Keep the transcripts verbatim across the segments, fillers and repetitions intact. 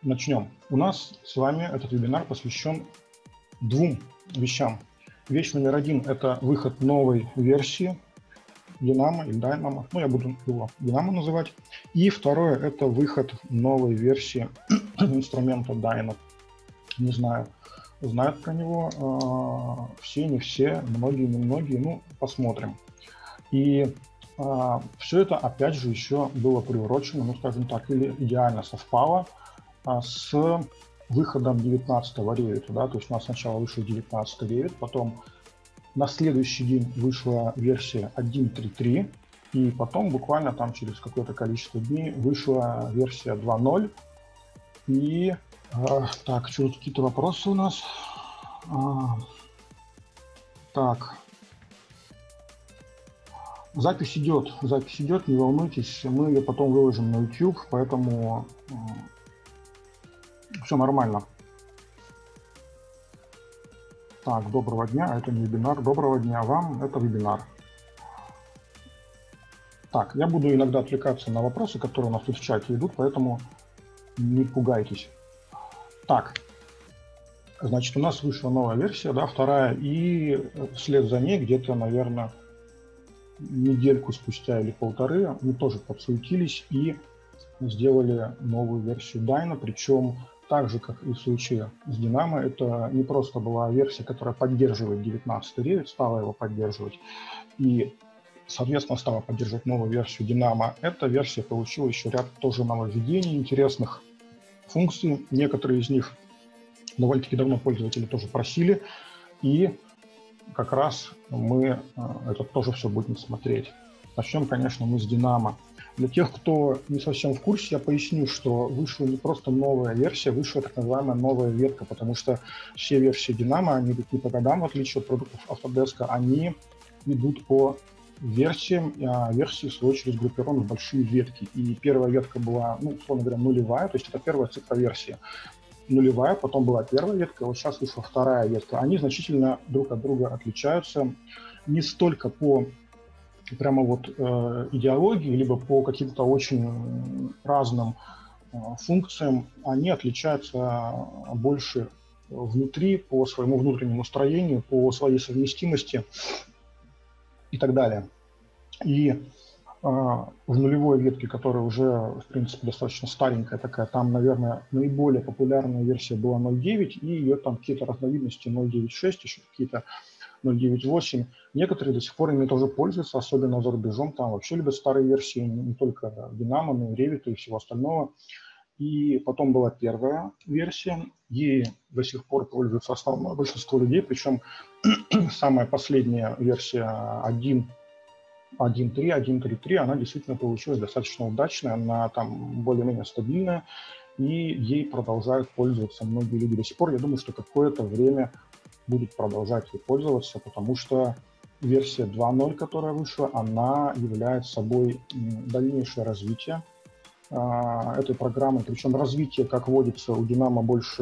Начнем. У нас с вами этот вебинар посвящен двум вещам. Вещь номер один – это выход новой версии Dynamo или Dynamo, ну я буду его Dynamo называть. И второе – это выход новой версии инструмента Dyno. Не знаю, знают про него э, все, не все, многие, не многие, ну посмотрим. И э, все это опять же еще было приурочено, ну скажем так, или идеально совпало с выходом девятнадцатого ревита, да, то есть у нас сначала вышел девятнадцатый ревит, потом на следующий день вышла версия один точка три точка три, и потом буквально там через какое-то количество дней вышла версия два ноль. И э, так, что тут какие-то вопросы у нас? А, так. Запись идет, запись идет, не волнуйтесь, мы ее потом выложим на YouTube, поэтому э, все нормально. Так, доброго дня, это не вебинар. Доброго дня вам, это вебинар. Так, я буду иногда отвлекаться на вопросы, которые у нас тут в чате идут, поэтому не пугайтесь. Так, значит, у нас вышла новая версия, да, вторая, и вслед за ней где-то, наверное, недельку спустя или полторы мы тоже подсуетились и сделали новую версию Dyno, причем так же, как и в случае с Dynamo, это не просто была версия, которая поддерживает девятнадцатый ревит, стала его поддерживать, и, соответственно, стала поддерживать новую версию Dynamo. Эта версия получила еще ряд тоже нововведений, интересных функций. Некоторые из них довольно-таки давно пользователи тоже просили, и как раз мы это тоже все будем смотреть. Начнем, конечно, мы с Dynamo. Для тех, кто не совсем в курсе, я поясню, что вышла не просто новая версия, вышла так называемая новая ветка, потому что все версии Dynamo, они идут не по годам, в отличие от продуктов Autodesk, они идут по версиям, а версии, в свою очередь, сгруппированы в большие ветки. И первая ветка была, ну, условно говоря, нулевая, то есть это первая цифра версии. Нулевая, потом была первая ветка, вот сейчас вышла вторая ветка. Они значительно друг от друга отличаются не столько по прямо вот э, идеологии, либо по каким-то очень разным э, функциям, они отличаются больше внутри, по своему внутреннему строению, по своей совместимости и так далее. И э, в нулевой ветке, которая уже, в принципе, достаточно старенькая такая, там, наверное, наиболее популярная версия была ноль девять, и ее там какие-то разновидности ноль девять шесть, еще какие-то ноль девять восемь. Некоторые до сих пор ими тоже пользуются, особенно за рубежом. Там вообще любят старые версии, не только Dynamo, но и Revit и всего остального. И потом была первая версия. Ей до сих пор пользуется основное большинство людей. Причем самая последняя версия один точка три, один точка три точка три, она действительно получилась достаточно удачная. Она там более-менее стабильная. И ей продолжают пользоваться многие люди до сих пор. Я думаю, что какое-то время будет продолжать ей пользоваться, потому что версия два ноль, которая вышла, она является собой дальнейшее развитие э, этой программы. Причем развитие, как водится, у Dynamo больше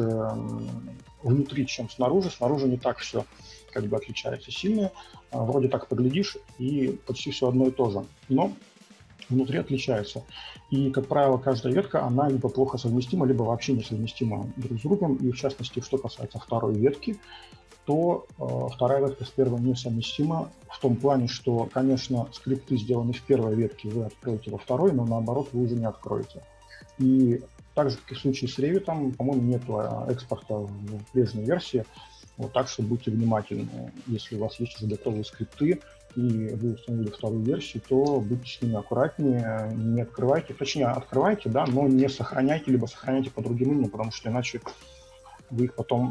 внутри, чем снаружи. Снаружи не так все как бы отличается сильно. Э, вроде так поглядишь, и почти все одно и то же. Но внутри отличается. И, как правило, каждая ветка, она либо плохо совместима, либо вообще не совместима друг с другом. И, в частности, что касается второй ветки, то э, вторая ветка с первой несовместима в том плане, что, конечно, скрипты, сделаны в первой ветке, вы откроете во второй, но наоборот вы уже не откроете. И так же, как и в случае с Revit, по-моему, нет экспорта в прежней версии. Вот, так что будьте внимательны. Если у вас есть уже готовые скрипты, и вы установили вторую версию, то будьте с ними аккуратнее, не открывайте, точнее, открывайте, да, но не сохраняйте, либо сохраняйте по другим именам, потому что иначе вы их потом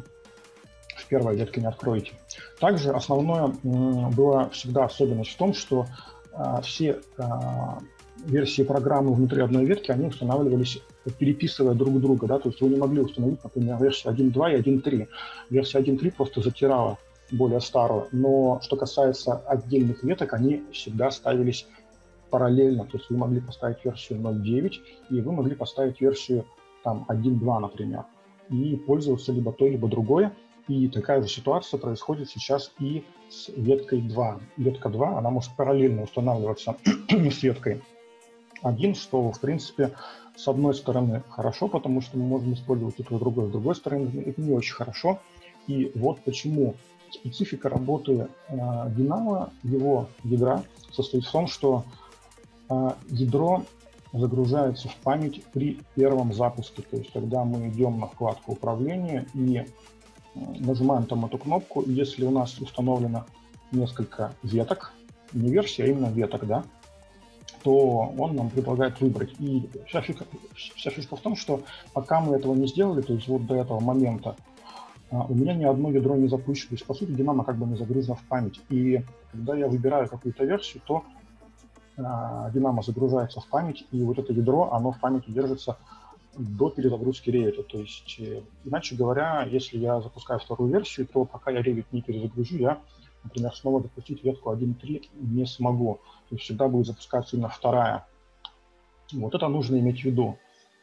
в первой ветке не откроете. Также основное была всегда особенность в том, что а, все а, версии программы внутри одной ветки, они устанавливались, переписывая друг друга, да, то есть вы не могли установить, например, версию один точка два и один точка три. Версия один точка три просто затирала более старую, но что касается отдельных веток, они всегда ставились параллельно, то есть вы могли поставить версию ноль девять, и вы могли поставить версию там один точка два, например, и пользоваться либо той, либо другой. И такая же ситуация происходит сейчас и с веткой два. Ветка два, она может параллельно устанавливаться с веткой один, что, в принципе, с одной стороны хорошо, потому что мы можем использовать и то, и другое, с другой стороны, это не очень хорошо. И вот почему специфика работы э, Dynamo, его ядра, состоит в том, что э, ядро загружается в память при первом запуске. То есть, когда мы идем на вкладку управления и нажимаем там эту кнопку, и если у нас установлено несколько веток, не версия, а именно веток, да, то он нам предлагает выбрать. И вся фишка, вся фишка в том, что пока мы этого не сделали, то есть вот до этого момента, у меня ни одно ядро не запущено. То есть, по сути, Dynamo как бы не загружено в память. И когда я выбираю какую-то версию, то Dynamo загружается в память, и вот это ядро, оно в памяти держится до перезагрузки Revit. То есть, иначе говоря, если я запускаю вторую версию, то пока я Revit не перезагружу, я, например, снова запустить ветку один точка три не смогу. То есть всегда будет запускаться именно вторая. Вот это нужно иметь в виду.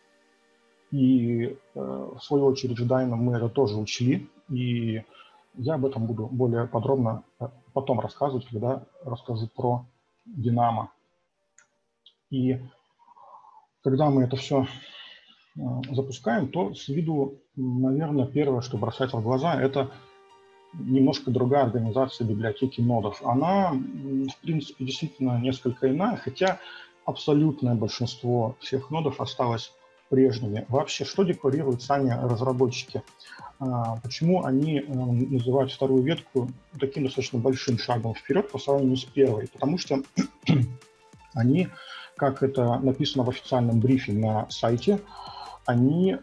И э, в свою очередь в Dynamo мы это тоже учли, и я об этом буду более подробно потом рассказывать, когда расскажу про Dynamo. И когда мы это все э, запускаем, то с виду, наверное, первое, что бросается в глаза, это немножко другая организация библиотеки нодов. Она, в принципе, действительно несколько иная, хотя абсолютное большинство всех нодов осталось прежними. Вообще, что декларируют сами разработчики? Почему они называют вторую ветку таким достаточно большим шагом вперед по сравнению с первой? Потому что они, как это написано в официальном брифе на сайте, они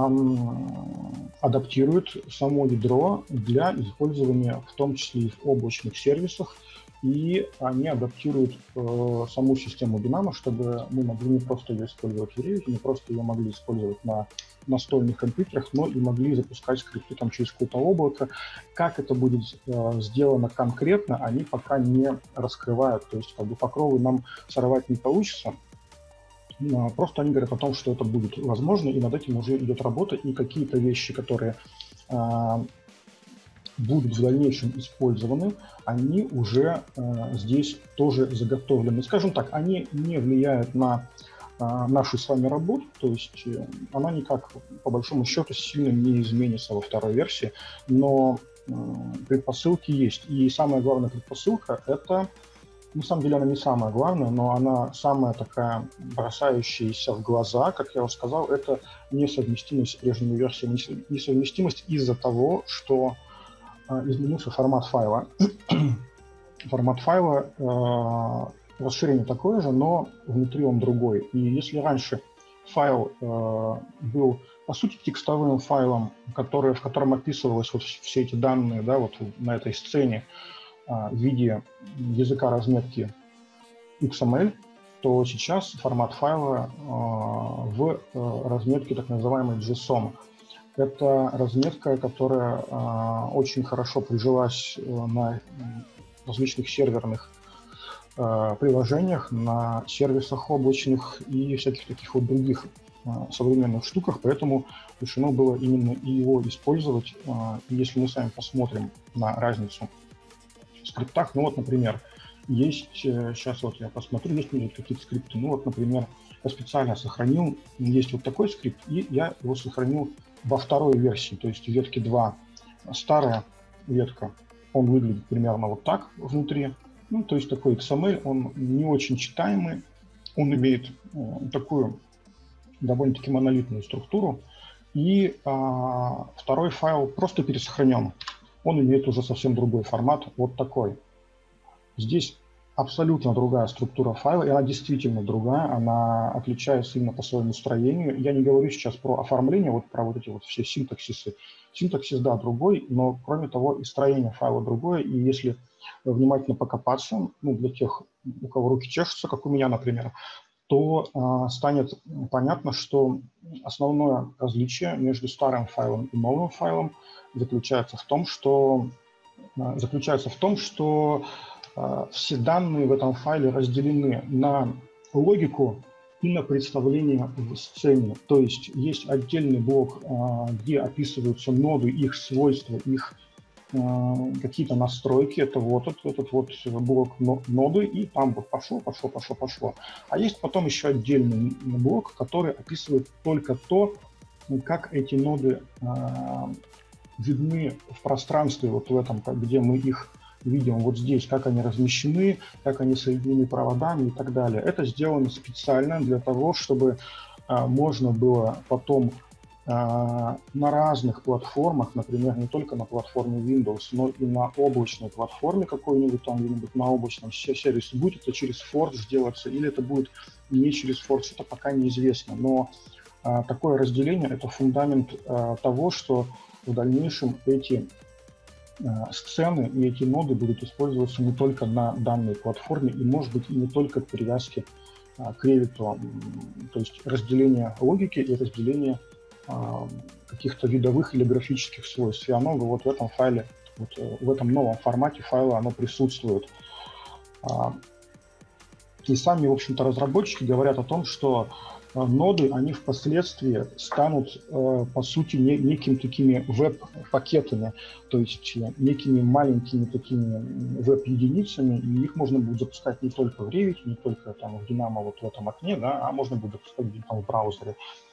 эм, адаптируют само ядро для использования в том числе и в облачных сервисах, и они адаптируют э, саму систему Dynamo, чтобы мы могли не просто ее использовать в Revit, не просто ее могли использовать на настольных компьютерах, но и могли запускать скрипты там через какое-то облако. Как это будет э, сделано конкретно, они пока не раскрывают, то есть как бы покровы нам сорвать не получится. Просто они говорят о том, что это будет возможно, и над этим уже идет работа, и какие-то вещи, которые э, будут в дальнейшем использованы, они уже э, здесь тоже заготовлены. Скажем так, они не влияют на э, нашу с вами работу, то есть э, она никак, по большому счету, сильно не изменится во второй версии, но э, предпосылки есть. И самая главная предпосылка – это... На самом деле она не самая главная, но она самая такая бросающаяся в глаза, как я уже сказал, это несовместимость с прежними версиями. Несовместимость из-за того, что э, изменился формат файла. Формат файла, э, расширение такое же, но внутри он другой. И если раньше файл э, был, по сути, текстовым файлом, который, в котором описывалось вот все эти данные, да, вот на этой сцене, в виде языка разметки икс эм эль, то сейчас формат файла э, в э, разметке так называемой JSON. Это разметка, которая э, очень хорошо прижилась э, на различных серверных э, приложениях, на сервисах облачных и всяких таких вот других э, современных штуках, поэтому решено было именно и его использовать. Э, и если мы с вами посмотрим на разницу в скриптах, ну вот, например, есть, сейчас вот я посмотрю, есть ли какие-то скрипты, ну вот, например, я специально сохранил, есть вот такой скрипт, и я его сохранил во второй версии, то есть в ветке два. Старая ветка, он выглядит примерно вот так внутри, ну, то есть такой икс эм эль, он не очень читаемый, он имеет э, такую довольно-таки монолитную структуру, и э, второй файл просто пересохранен. Он имеет уже совсем другой формат, вот такой. Здесь абсолютно другая структура файла, и она действительно другая, она отличается именно по своему строению. Я не говорю сейчас про оформление, вот про вот эти вот все синтаксисы. Синтаксис, да, другой, но кроме того и строение файла другое, и если внимательно покопаться, ну, для тех, у кого руки чешутся, как у меня, например, то э, станет понятно, что основное различие между старым файлом и новым файлом заключается в том, что, э, заключается в том, что э, все данные в этом файле разделены на логику и на представление в сцене. То есть есть отдельный блок, э, где описываются ноды, их свойства, их какие-то настройки, это вот этот, этот вот блок ноды, и там вот пошло, пошло, пошло, пошло. А есть потом еще отдельный блок, который описывает только то, как эти ноды э, видны в пространстве, вот в этом, где мы их видим, вот здесь, как они размещены, как они соединены проводами и так далее. Это сделано специально для того, чтобы э, можно было потом на разных платформах, например, не только на платформе Windows, но и на облачной платформе какой-нибудь, там где-нибудь на облачном сервисе, будет это через Forge делаться или это будет не через Forge, это пока неизвестно. Но а, такое разделение – это фундамент а, того, что в дальнейшем эти а, сцены и эти ноды будут использоваться не только на данной платформе и, может быть, и не только к привязке а, к Revit, то есть разделение логики и разделение каких-то видовых или графических свойств. И оно вот в этом файле, вот в этом новом формате файла оно присутствует. И сами, в общем-то, разработчики говорят о том, что ноды, они впоследствии станут, по сути, некими такими веб-пакетами, то есть некими маленькими такими веб-единицами, и их можно будет запускать не только в Revit, не только там в Dynamo вот в этом окне, да, а можно будет запускать где-то в браузере.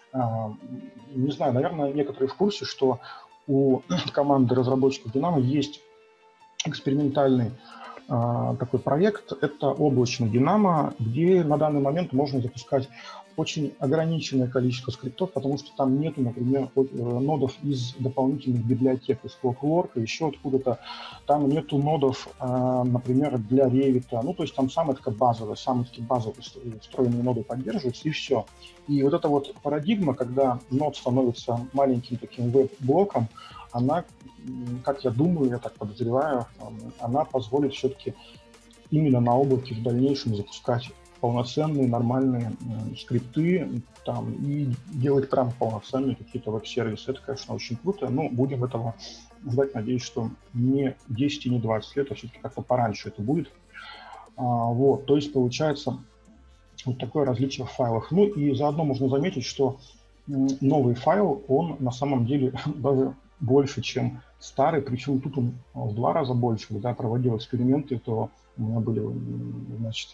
Не знаю, наверное, некоторые в курсе, что у команды разработчиков Dynamo есть экспериментальный э, такой проект. Это облачный Dynamo, где на данный момент можно запускать очень ограниченное количество скриптов, потому что там нету, например, нодов из дополнительных библиотек, из Clockwork, еще откуда-то. Там нету нодов, например, для Revit. Ну, то есть там самые такие базовые, самые такие базовые встроенные ноды поддерживаются, и все. И вот эта вот парадигма, когда нод становится маленьким таким веб-блоком, она, как я думаю, я так подозреваю, она позволит все-таки именно на облаке в дальнейшем запускать полноценные, нормальные э, скрипты там, и делать прям полноценные какие-то веб-сервисы. Это, конечно, очень круто, но будем этого ждать. Надеюсь, что не десять и не двадцать лет, а все-таки как-то пораньше это будет. А, вот, то есть получается вот такое различие в файлах. Ну и заодно можно заметить, что новый файл, он на самом деле даже больше, чем старый, причем тут он в два раза больше. Когда я проводил эксперименты, то у меня были, значит,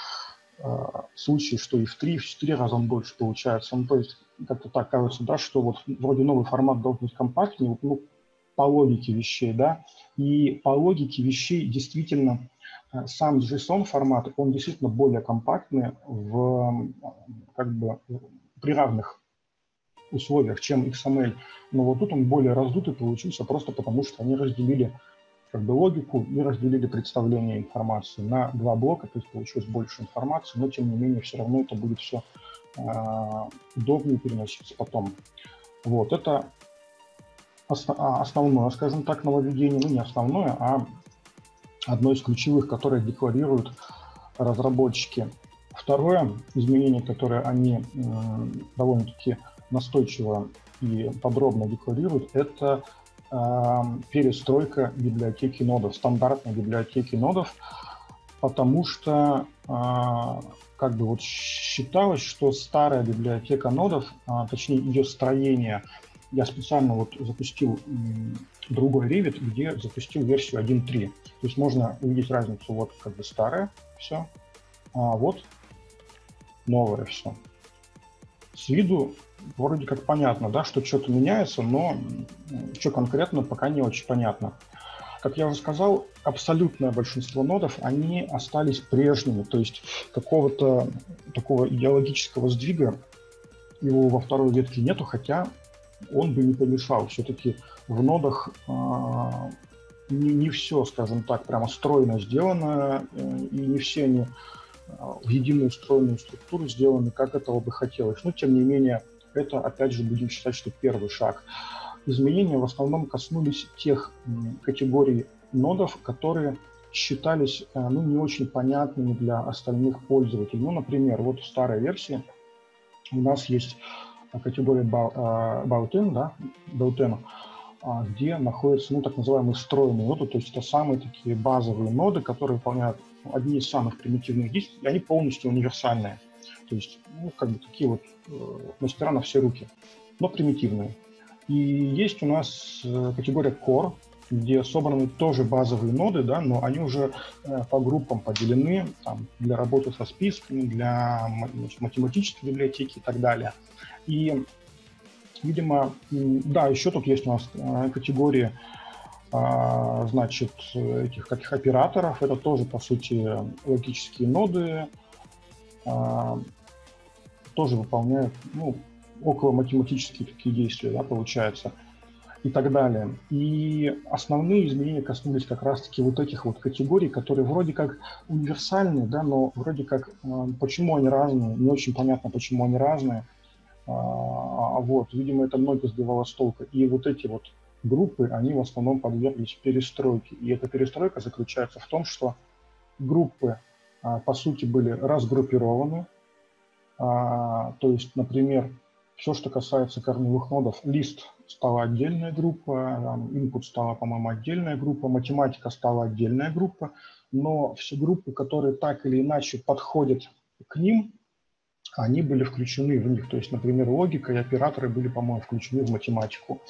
случаи, что и в три, в четыре раза он больше получается. Ну, то есть как-то так кажется, да, что вот вроде новый формат должен быть компактнее, ну, по логике вещей, да, и по логике вещей действительно сам JSON формат, он действительно более компактный в, как бы, при равных условиях, чем икс эм эль, но вот тут он более раздутый получился просто потому, что они разделили как бы логику и разделили представление информации на два блока, то есть получилось больше информации, но тем не менее все равно это будет все э, удобнее переноситься потом. Вот, это основ, основное, скажем так, нововведение, ну не основное, а одно из ключевых, которое декларируют разработчики. Второе изменение, которое они э, довольно-таки настойчиво и подробно декларируют, это перестройка библиотеки нодов, стандартной библиотеки нодов, потому что как бы вот считалось, что старая библиотека нодов, точнее ее строение, я специально вот запустил другой Revit, где запустил версию один точка три. То есть можно увидеть разницу, вот как бы старая все, а вот новое все. С виду вроде как понятно, да, что что-то меняется, но что конкретно, пока не очень понятно. Как я уже сказал, абсолютное большинство нодов, они остались прежними, то есть какого-то такого идеологического сдвига его во второй ветке нету, хотя он бы не помешал. Все-таки в нодах э, не, не все, скажем так, прямо стройно сделано, э, и не все они в единую стройную структуру сделаны, как этого бы хотелось. Но, тем не менее, это, опять же, будем считать, что первый шаг. Изменения в основном коснулись тех категорий нодов, которые считались ну, не очень понятными для остальных пользователей. Ну, например, вот в старой версии у нас есть категория Built-in, да, Built-in, где находятся ну, так называемые встроенные ноды, то есть это самые такие базовые ноды, которые выполняют одни из самых примитивных действий, и они полностью универсальные. То есть, ну, как бы такие вот э, мастера на все руки, но примитивные. И есть у нас э, категория Core, где собраны тоже базовые ноды, да, но они уже э, по группам поделены там, для работы со списками, для значит, математической библиотеки и так далее. И, видимо, да, еще тут есть у нас э, категории э, значит, этих каких операторов. Это тоже, по сути, логические ноды, э, тоже выполняют ну, около математические такие действия, да, получается. И так далее. И основные изменения коснулись как раз-таки вот этих вот категорий, которые вроде как универсальные, да, но вроде как э, почему они разные, не очень понятно, почему они разные. А, вот, видимо, это многих сбивало с толку. И вот эти вот группы, они в основном подверглись перестройке. И эта перестройка заключается в том, что группы, а, по сути, были разгруппированы. А, то есть, например, все, что касается корневых нодов, лист стала отдельная группа, input стала, по-моему, отдельная группа, математика стала отдельная группа, но все группы, которые так или иначе подходят к ним, они были включены в них. То есть, например, логика и операторы были, по-моему, включены в математику.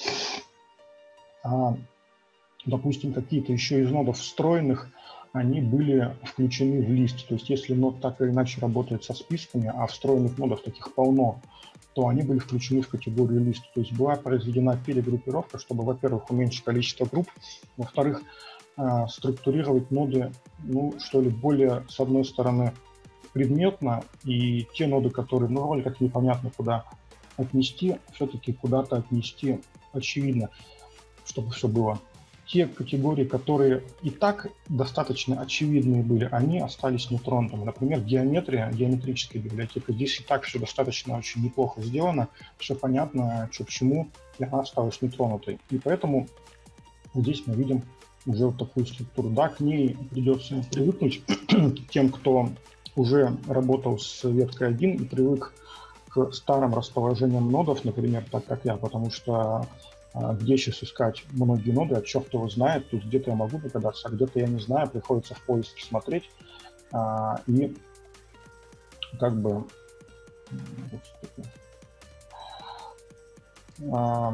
А, допустим, какие-то еще из нодов встроенных, они были включены в лист. То есть, если нод так или иначе работает со списками, а встроенных нодов таких полно, то они были включены в категорию лист. То есть была произведена перегруппировка, чтобы, во-первых, уменьшить количество групп, во-вторых, структурировать ноды, ну, что ли, более, с одной стороны, предметно, и те ноды, которые, ну, вроде как непонятно куда отнести, все-таки куда-то отнести очевидно, чтобы все было. Те категории, которые и так достаточно очевидные были, они остались нетронутыми. Например, геометрия, геометрическая библиотека. Здесь и так все достаточно очень неплохо сделано, все понятно, что к чему, и она осталась нетронутой. И поэтому здесь мы видим уже вот такую структуру. Да, к ней придется привыкнуть тем, кто уже работал с веткой один и привык к старым расположениям нодов, например, так как я, потому что где сейчас искать многие ноды, а черт его знает, тут где-то я могу догадаться, а где-то я не знаю, приходится в поиске смотреть, а, и как бы а,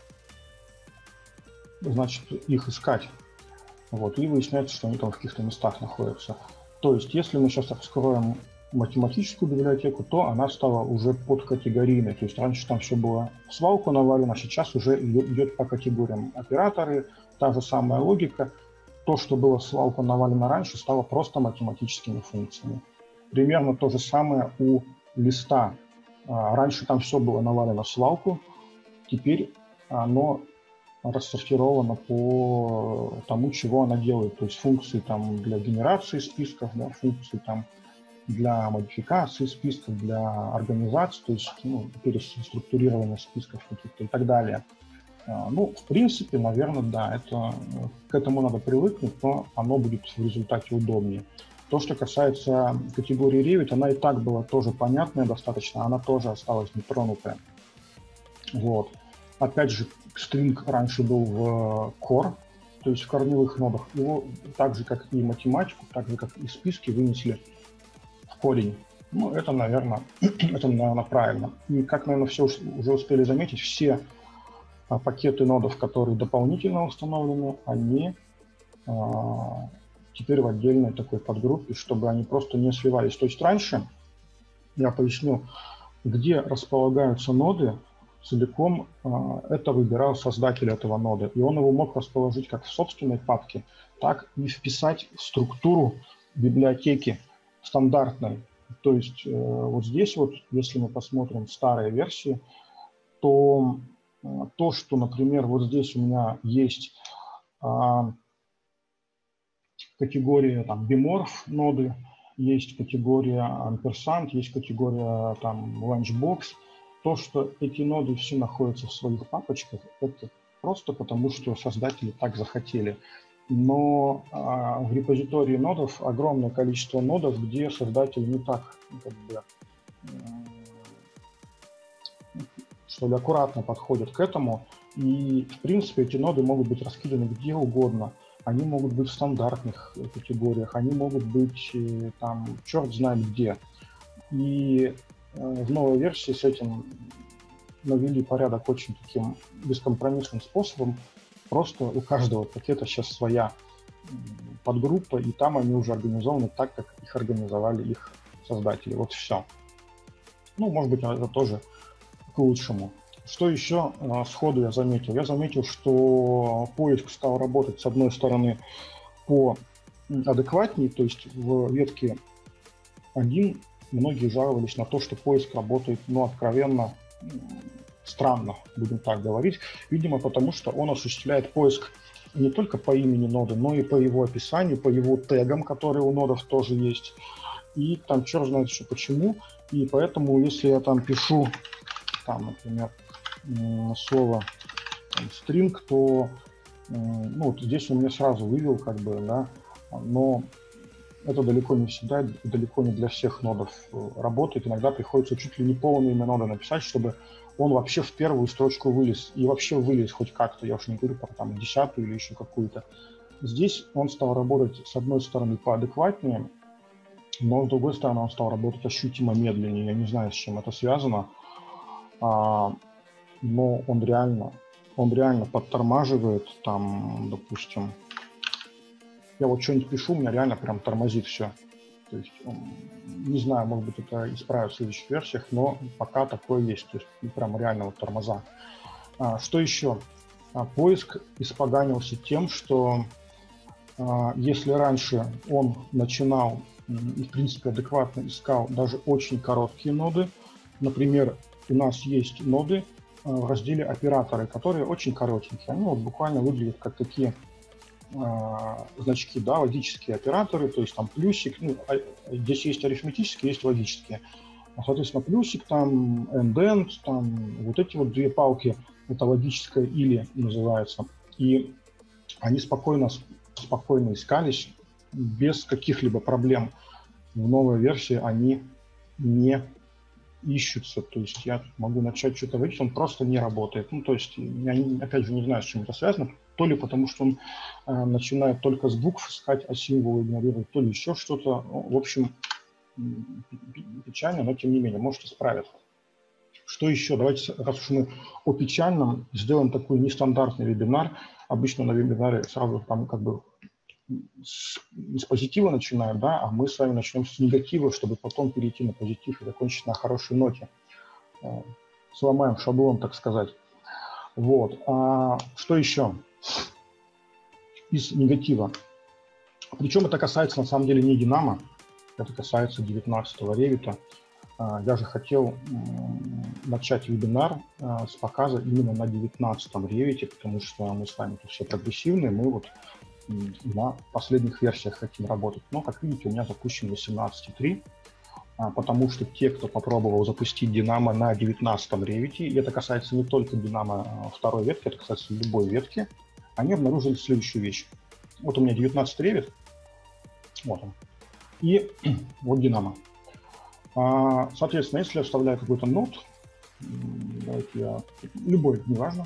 значит, их искать, вот, и выясняется, что они там в каких-то местах находятся. То есть, если мы сейчас вскроем математическую библиотеку, то она стала уже подкатегорийной. То есть раньше там все было в свалку навалено, а сейчас уже идет по категориям. Операторы, та же самая логика. То, что было в свалку навалено раньше, стало просто математическими функциями. Примерно то же самое у листа. Раньше там все было навалено в свалку, теперь оно рассортировано по тому, чего она делает. То есть функции там для генерации списков, да, функции там для модификации списков, для организации, то есть ну, переструктурирования списков каких-то и так далее. Ну, в принципе, наверное, да, это, к этому надо привыкнуть, но оно будет в результате удобнее. То, что касается категории Revit, она и так была тоже понятная достаточно, она тоже осталась нетронутая. Вот. Опять же, string раньше был в core, то есть в корневых нодах. Его так же, как и математику, так же, как и списки, вынесли корень. Ну, это, наверное, это, наверное, правильно. И как, наверное, все уже успели заметить, все а, пакеты нодов, которые дополнительно установлены, они а, теперь в отдельной такой подгруппе, чтобы они просто не сливались. То есть раньше, я поясню, где располагаются ноды, целиком а, это выбирал создатель этого нода. И он его мог расположить как в собственной папке, так и вписать в структуру библиотеки стандартной. То есть э, вот здесь вот, если мы посмотрим старые версии, то э, то, что, например, вот здесь у меня есть э, категория там биморф ноды, есть категория ampersand, есть категория там lunchbox, то, что эти ноды все находятся в своих папочках, это просто потому, что создатели так захотели. Но а, в репозитории нодов огромное количество нодов, где создатель не так, как бы, что ли, аккуратно подходит к этому. И, в принципе, эти ноды могут быть раскиданы где угодно. Они могут быть в стандартных категориях, они могут быть там черт знает где. И э, в новой версии с этим навели порядок очень таким бескомпромиссным способом. Просто у каждого пакета сейчас своя подгруппа, и там они уже организованы так, как их организовали их создатели. Вот все. Ну, может быть, это тоже к лучшему. Что еще а, сходу я заметил? Я заметил, что поиск стал работать, с одной стороны, по адекватнее, то есть в ветке один многие жаловались на то, что поиск работает, ну, откровенно странно, будем так говорить. Видимо, потому что он осуществляет поиск не только по имени ноды, но и по его описанию, по его тегам, которые у нодов тоже есть. И там черт знает еще почему. И поэтому, если я там пишу, там, например, слово string, то ну, вот здесь он мне сразу вывел, как бы, да, но это далеко не всегда, далеко не для всех нодов работает. Иногда приходится чуть ли не полное имя нода написать, чтобы он вообще в первую строчку вылез. И вообще вылез хоть как-то, я уж не говорю про там десятую или еще какую-то. Здесь он стал работать, с одной стороны, поадекватнее, но с другой стороны, он стал работать ощутимо медленнее. Я не знаю, с чем это связано, а, но он реально, он реально подтормаживает, там, допустим, я вот что-нибудь пишу, у меня реально прям тормозит все. То есть, не знаю, может быть, это исправят в следующих версиях, но пока такое есть. То есть, прям реально вот тормоза. А, что еще? А, поиск испоганился тем, что а, если раньше он начинал и, в принципе, адекватно искал даже очень короткие ноды, например, у нас есть ноды в разделе операторы, которые очень коротенькие. Они вот буквально выглядят как такие значки, да, логические операторы, то есть там плюсик, ну, здесь есть арифметические, есть логические. Соответственно, плюсик, там, end-end, там, вот эти вот две палки, это логическое или называется. И они спокойно, спокойно искались, без каких-либо проблем. В новой версии они не ищутся, то есть я могу начать что-то вычислить, он просто не работает. Ну, то есть я, опять же, не знаю, с чем это связано, то ли потому, что он э, начинает только с букв искать, а символы игнорирует, то ли еще что-то. В общем, печально, но тем не менее, может исправиться. Что еще? Давайте, раз уж мы о печальном, сделаем такой нестандартный вебинар. Обычно на вебинаре сразу там как бы с, с позитива начинаем, да, а мы с вами начнем с негатива, чтобы потом перейти на позитив и закончить на хорошей ноте. Сломаем шаблон, так сказать. Вот. А что еще из негатива? Причем это касается на самом деле не Динамо, это касается девятнадцатого ревита. Я же хотел начать вебинар с показа именно на девятнадцатом ревите, потому что мы с вами тут все прогрессивные, мы вот на последних версиях хотим работать. Но, как видите, у меня запущен восемнадцать три, потому что те, кто попробовал запустить Динамо на девятнадцатом ревите, и это касается не только Динамо второй ветки, это касается любой ветки, они обнаружили следующую вещь. Вот у меня девятнадцатый ревит, вот он, и вот Динамо. Соответственно, если я вставляю какой-то нод, давайте я, любой, неважно,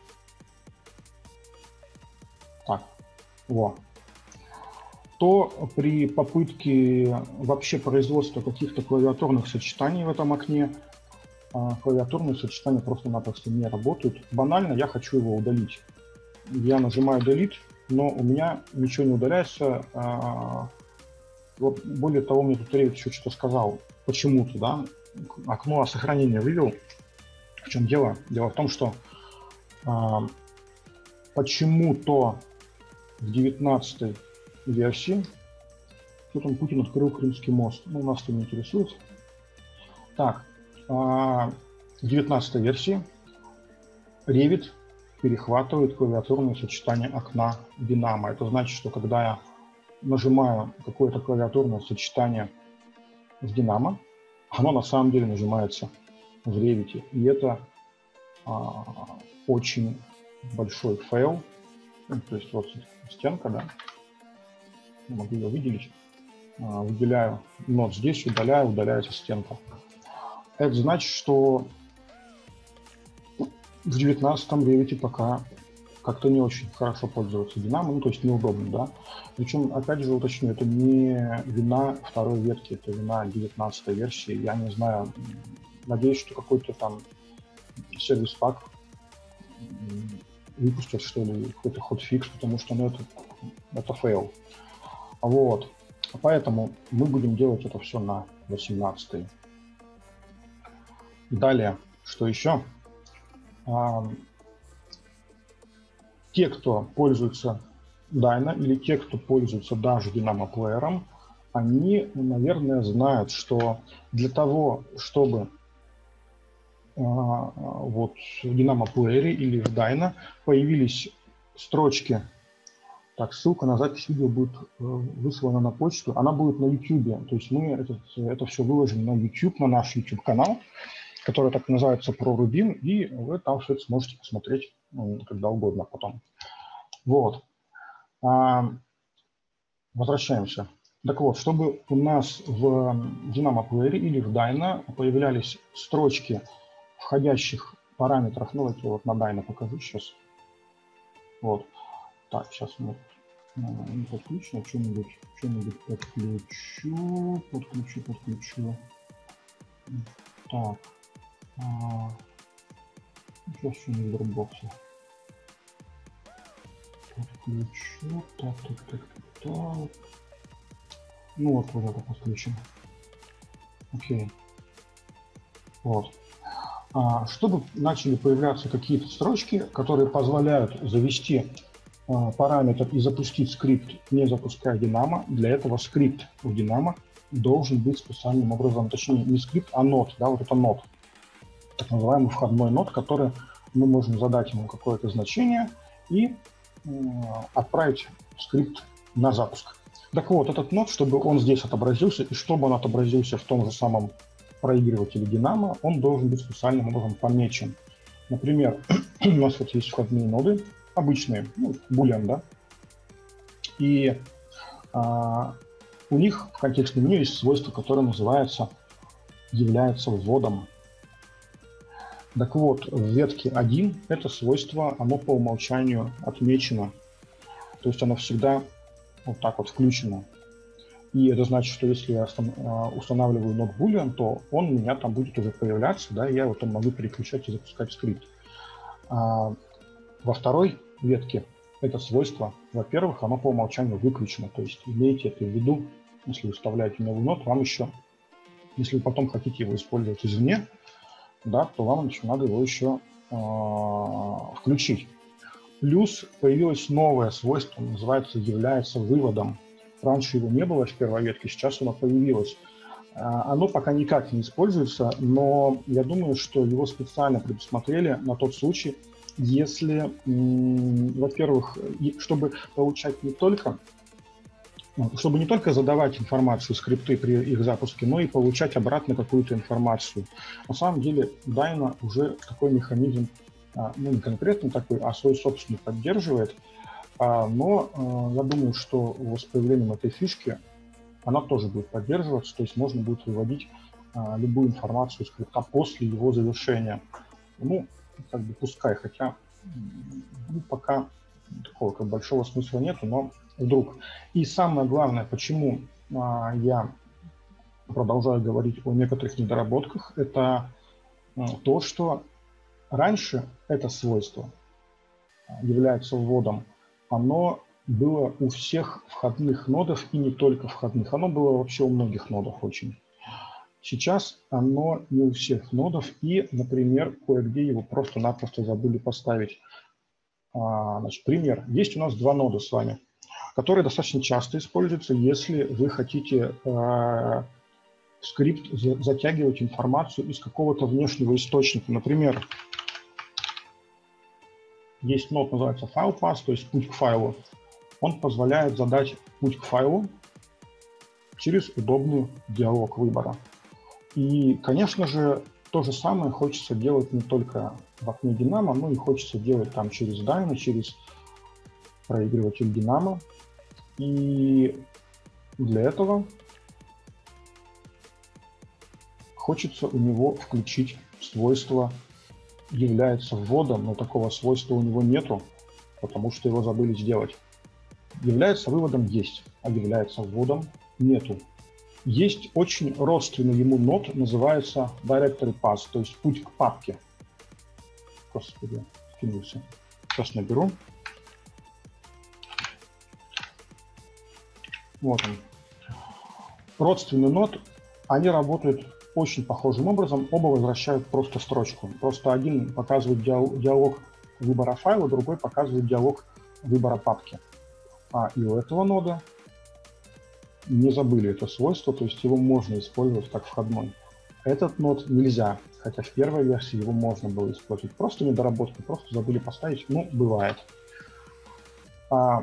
так, вот, то при попытке вообще производства каких-то клавиатурных сочетаний в этом окне, клавиатурные сочетания просто-напросто не работают. Банально, я хочу его удалить. Я нажимаю Delete, но у меня ничего не удаляется. Вот, более того, мне тут Ревит еще что-то сказал. Почему-то, да, окно о сохранении вывел. В чем дело? Дело в том, что а, почему-то в девятнадцатой версии, что там Путин открыл Крымский мост, ну, нас это не интересует. Так, а, в девятнадцатой версии Revit перехватывает клавиатурное сочетание окна Динамо. Это значит, что когда я нажимаю какое-то клавиатурное сочетание в Динамо, оно на самом деле нажимается в Revit. И это а, очень большой фейл. Ну, то есть вот стенка, да, могу ее выделить. А, выделяю нод здесь, удаляю, удаляется стенка. Это значит, что в девятнадцатом Revit пока как-то не очень хорошо пользоваться Динамо, ну, то есть неудобно, да. Причем, опять же, уточню, это не вина второй ветки, это вина девятнадцатой версии. Я не знаю, надеюсь, что какой-то там сервис-пак выпустят, что ли, какой-то хотфикс, потому что ну, это, это фейл. Вот. Поэтому мы будем делать это все на восемнадцатый. Далее, что еще? А, те, кто пользуется Dyna или те, кто пользуется даже Dynamo плеером, они, наверное, знают, что для того, чтобы а, вот в Dynamo плеере или в Dyna появились строчки. Так, ссылка на запись видео будет выслана на почту. Она будет на YouTube. То есть мы это, это все выложим на YouTube, на наш YouTube-канал, который так называется ProRuby, и вы там все это сможете посмотреть ну, когда угодно потом. Вот. А, возвращаемся. Так вот, чтобы у нас в Dynamo плеере или в Dyna появлялись строчки входящих параметров, ну, вот я вот на Dyna покажу сейчас. Вот. Так, сейчас мы не подключим, что-нибудь что-нибудь подключу, подключу, подключу. Так. А, сейчас что-нибудь в Dropbox. Подключу. Так, так, так, так, так. Ну вот, вот это подключим. Окей. Вот. А, чтобы начали появляться какие-то строчки, которые позволяют завести а, параметр и запустить скрипт, не запуская Dynamo, для этого скрипт в Dynamo должен быть специальным образом, точнее не скрипт, а нод, да, вот это нод, так называемый входной нод, который мы можем задать ему какое-то значение и э, отправить скрипт на запуск. Так вот, этот нод, чтобы он здесь отобразился и чтобы он отобразился в том же самом проигрывателе Dynamo, он должен быть специальным образом помечен. Например, у нас вот есть входные ноды, обычные, ну, boolean, да, и а, у них в контекстном меню есть свойство, которое называется является вводом. Так вот, в ветке один это свойство, оно по умолчанию отмечено, то есть оно всегда вот так вот включено. И это значит, что если я устанавливаю нод boolean, то он у меня там будет уже появляться, да, и я его там могу переключать и запускать скрипт. А во второй ветке это свойство, во-первых, оно по умолчанию выключено, то есть имейте это в виду, если вы вставляете новый нод, вам еще, если вы потом хотите его использовать извне, да, то вам еще надо его еще э, включить. Плюс появилось новое свойство, называется является выводом. Раньше его не было в первой ветке, сейчас оно появилось. Оно пока никак не используется, но я думаю, что его специально предусмотрели на тот случай, если, во-первых, чтобы получать не только, чтобы не только задавать информацию, скрипты при их запуске, но и получать обратно какую-то информацию. На самом деле Dyna уже такой механизм, ну не конкретно такой, а свой собственный поддерживает. Но я думаю, что с появлением этой фишки она тоже будет поддерживаться, то есть можно будет выводить любую информацию из скрипта после его завершения. Ну, как бы пускай, хотя ну, пока такого как большого смысла нету, но вдруг. И самое главное, почему я продолжаю говорить о некоторых недоработках, это то, что раньше это свойство является вводом, оно было у всех входных нодов и не только входных. Оно было вообще у многих нодов очень. Сейчас оно не у всех нодов и, например, кое-где его просто-напросто забыли поставить. А, значит, пример. Есть у нас два нода с вами, которые достаточно часто используются, если вы хотите э, в скрипт затягивать информацию из какого-то внешнего источника. Например, есть нод, называется FilePath, то есть путь к файлу. Он позволяет задать путь к файлу через удобный диалог выбора. И, конечно же, то же самое хочется делать не только в окне Dynamo, но и хочется делать там через Dyna, через проигрыватель Dynamo. И для этого хочется у него включить свойство является вводом, но такого свойства у него нету, потому что его забыли сделать. Является выводом есть, а является вводом нету. Есть очень родственный ему нод, называется directory path, то есть путь к папке. Господи, скинулся. Сейчас наберу. Вот он. Родственный нод, они работают очень похожим образом, оба возвращают просто строчку. Просто один показывает диалог выбора файла, другой показывает диалог выбора папки. А и у этого нода не забыли это свойство, то есть его можно использовать как входной. Этот нод нельзя, хотя в первой версии его можно было использовать. Просто недоработки, просто забыли поставить, ну, бывает. А...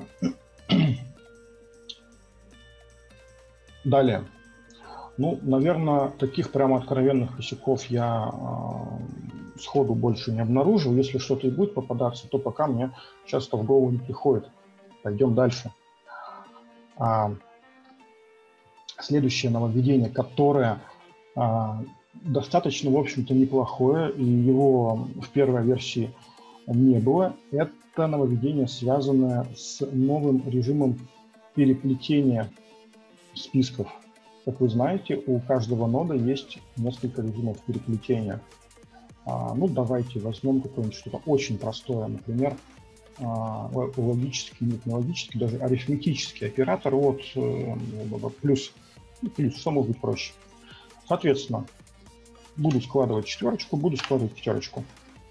Далее. Ну, наверное, таких прямо откровенных косяков я э, сходу больше не обнаружил. Если что-то и будет попадаться, то пока мне часто в голову не приходит. Пойдем дальше. А, следующее нововведение, которое а, достаточно, в общем-то, неплохое, и его в первой версии не было, это нововведение, связанное с новым режимом переплетения списков. Как вы знаете, у каждого нода есть несколько режимов переплетения. А, ну, давайте возьмем какое-нибудь что-то очень простое, например, а, логический, нет, не логический, даже арифметический оператор от э, плюс, плюс, что может быть проще. Соответственно, буду складывать четверочку, буду складывать пятерочку.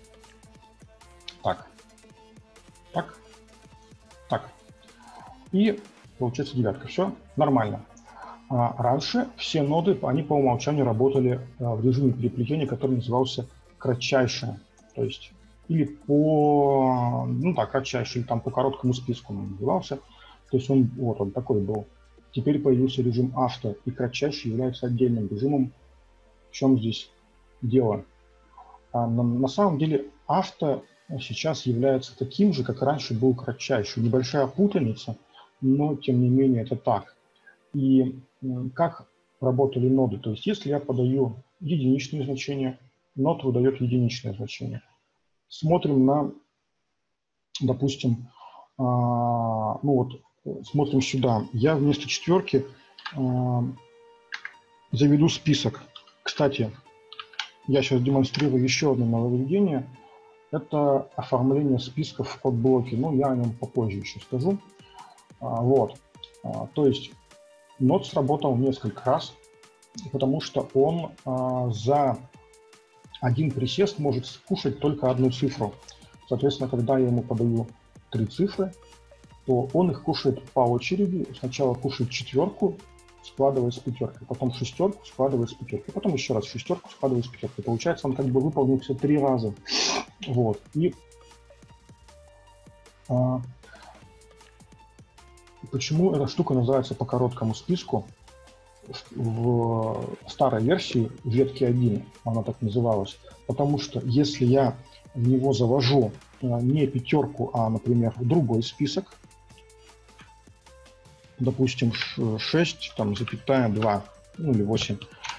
Так, так, так. И получается девятка. Все нормально. А раньше все ноды, они по умолчанию работали в режиме переплетения, который назывался кратчайшее. То есть или по, ну так, кратчайшее, или там по короткому списку он назывался. То есть он, вот он такой был. Теперь появился режим авто, и кратчайший является отдельным режимом. В чем здесь дело? А на, на самом деле авто сейчас является таким же, как раньше был кратчайший. Небольшая путаница, но тем не менее это так. И как работали ноды? То есть если я подаю единичные значения, нод выдает единичное значение. Смотрим на, допустим, а, ну вот, смотрим сюда. Я вместо четверки а, заведу список. Кстати, я сейчас демонстрирую еще одно нововведение. Это оформление списков в подблоке. Ну, я о нем попозже еще скажу. А, вот. А, то есть нод сработал несколько раз, потому что он а, за один присест может скушать только одну цифру. Соответственно, когда я ему подаю три цифры, то он их кушает по очереди. Сначала кушает четверку, складывая с пятеркой, потом шестерку, складывая с пятеркой, потом еще раз шестерку, складывая с пятеркой. Получается, он как бы выполнился три раза. Вот. И а, почему эта штука называется по короткому списку? В старой версии ветки один она так называлась, потому что если я в него завожу не пятерку, а, например, другой список, допустим, шесть, там, запятая два, ну или восемь,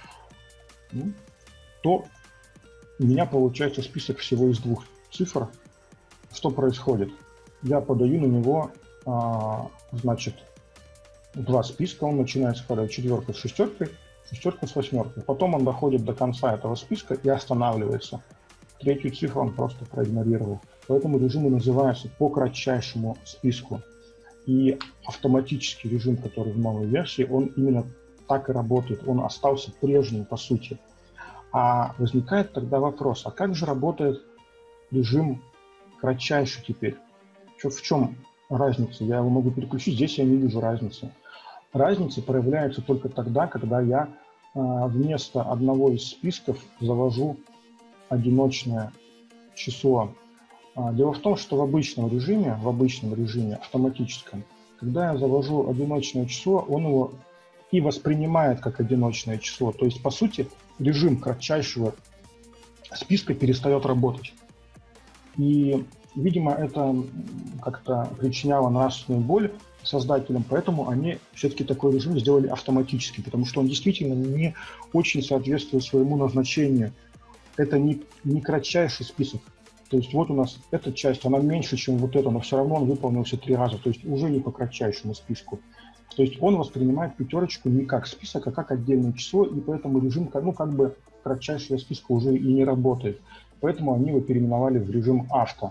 то у меня получается список всего из двух цифр. Что происходит? Я подаю на него, значит, два списка, он начинает складывать четверку с шестеркой, шестерку с восьмеркой. Потом он доходит до конца этого списка и останавливается. Третью цифру он просто проигнорировал. Поэтому режим и называется по кратчайшему списку. И автоматический режим, который в новой версии, он именно так и работает. Он остался прежним по сути. А возникает тогда вопрос, а как же работает режим кратчайший теперь? В чем разница? Я его могу переключить, здесь я не вижу разницы. Разница проявляется только тогда, когда я э, вместо одного из списков завожу одиночное число. А, дело в том, что в обычном режиме, в обычном режиме автоматическом, когда я завожу одиночное число, он его и воспринимает как одиночное число. То есть, по сути, режим кратчайшего списка перестает работать. И, видимо, это как-то причиняло нравственную боль создателям, поэтому они все-таки такой режим сделали автоматически, потому что он действительно не очень соответствует своему назначению. Это не, не кратчайший список. То есть вот у нас эта часть, она меньше, чем вот эта, но все равно он выполнился три раза, то есть уже не по кратчайшему списку. То есть он воспринимает пятерочку не как список, а как отдельное число, и поэтому режим, ну, как бы кратчайшего списка уже и не работает. Поэтому они его переименовали в режим авто.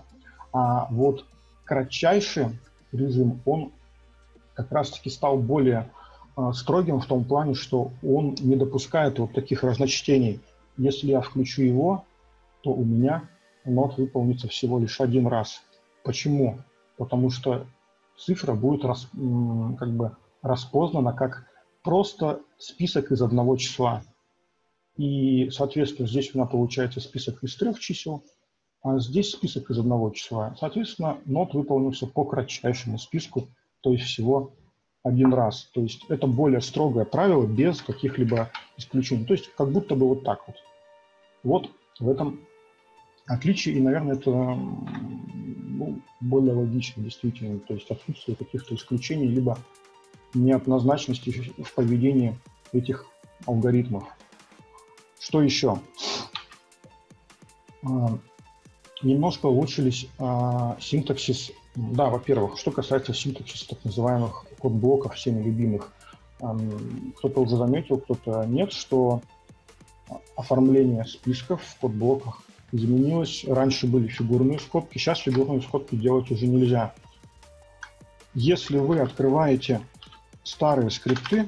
А вот кратчайший режим, он как раз-таки стал более э, строгим в том плане, что он не допускает вот таких разночтений. Если я включу его, то у меня нот выполнится всего лишь один раз. Почему? Потому что цифра будет рас, как бы распознана как просто список из одного числа. И, соответственно, здесь у меня получается список из трех чисел, а здесь список из одного числа. Соответственно, нот выполнился по кратчайшему списку, то есть всего один раз. То есть это более строгое правило без каких-либо исключений. То есть как будто бы вот так вот. Вот в этом отличие, и, наверное, это ну, более логично, действительно. То есть отсутствие каких-то исключений, либо неоднозначности в поведении этих алгоритмов. Что еще? Немножко улучшились а, синтаксис. Да, во-первых, что касается синтаксиса так называемых код-блоков, всеми любимых. А, кто-то уже заметил, кто-то нет, что оформление списков в код-блоках изменилось. Раньше были фигурные скобки, сейчас фигурные скобки делать уже нельзя. Если вы открываете старые скрипты,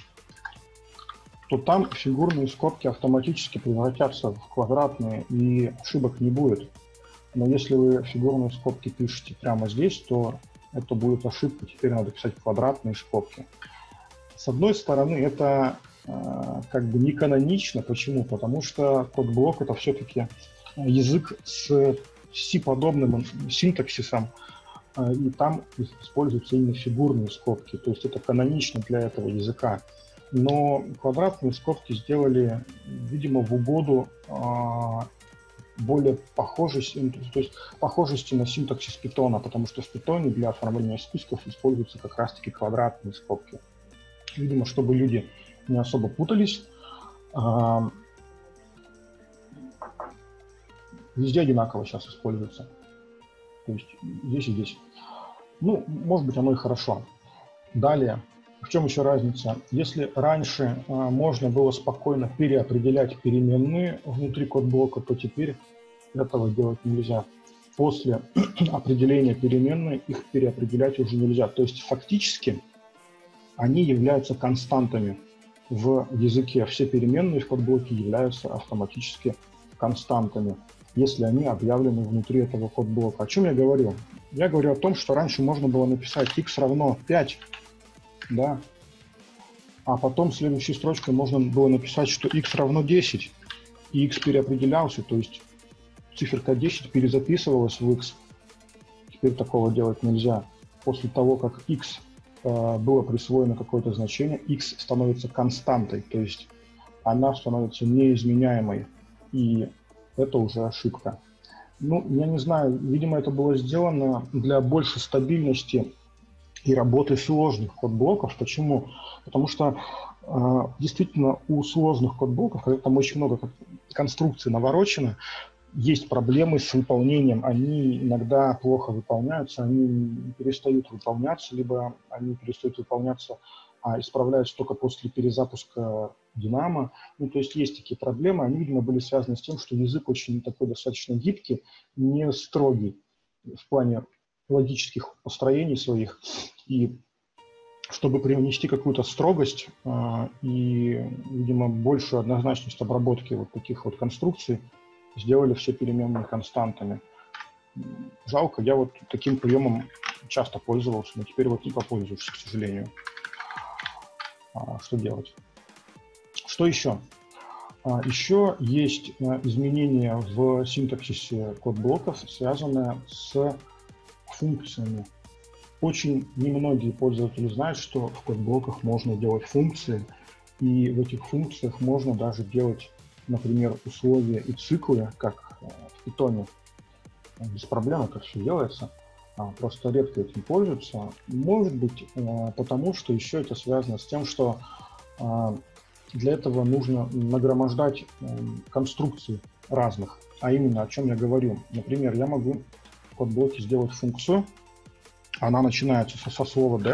то там фигурные скобки автоматически превратятся в квадратные, и ошибок не будет. Но если вы фигурные скобки пишете прямо здесь, то это будет ошибка. Теперь надо писать квадратные скобки. С одной стороны, это э, как бы не канонично. Почему? Потому что код-блок — это все-таки язык с си-подобным синтаксисом, э, и там используются именно фигурные скобки. То есть это канонично для этого языка. Но квадратные скобки сделали, видимо, в угоду э, более похожести, то есть похожести на синтаксис питона, потому что в питоне для оформления списков используются как раз-таки квадратные скобки. Видимо, чтобы люди не особо путались, э, везде одинаково сейчас используется. То есть здесь и здесь. Ну, может быть, оно и хорошо. Далее. В чем еще разница? Если раньше а, можно было спокойно переопределять переменные внутри код-блока, то теперь этого делать нельзя. После определения переменной их переопределять уже нельзя. То есть фактически они являются константами в языке. Все переменные в код-блоке являются автоматически константами, если они объявлены внутри этого код-блока. О чем я говорю? Я говорю о том, что раньше можно было написать x равно пять, да, а потом следующей строчкой можно было написать, что x равно десять, и x переопределялся, то есть циферка десять перезаписывалась в x. Теперь такого делать нельзя. После того, как x э, было присвоено какое-то значение, x становится константой, то есть она становится неизменяемой, и это уже ошибка. Ну, я не знаю, видимо, это было сделано для большей стабильности и работы сложных код-блоков. Почему? Потому что э, действительно у сложных код-блоков, когда там очень много конструкций наворочено, есть проблемы с выполнением. Они иногда плохо выполняются, они перестают выполняться, либо они перестают выполняться, а исправляются только после перезапуска Динамо. Ну, то есть есть такие проблемы. Они, видимо, были связаны с тем, что язык очень такой достаточно гибкий, не строгий в плане логических построений своих, и чтобы привнести какую-то строгость э, и, видимо, большую однозначность обработки вот таких вот конструкций, сделали все переменные константами. Жалко, я вот таким приемом часто пользовался, но теперь вот не попользуешься, к сожалению. А, что делать? Что еще? А, еще есть а, изменения в синтаксисе код-блоков, связанные с функциями. Очень немногие пользователи знают, что в код-блоках можно делать функции, и в этих функциях можно даже делать, например, условия и циклы, как в Python. Без проблем это все делается, просто редко этим пользуются. Может быть, потому что еще это связано с тем, что для этого нужно нагромождать конструкции разных. А именно, о чем я говорю. Например, я могу в код-блоке сделать функцию, она начинается со, со слова def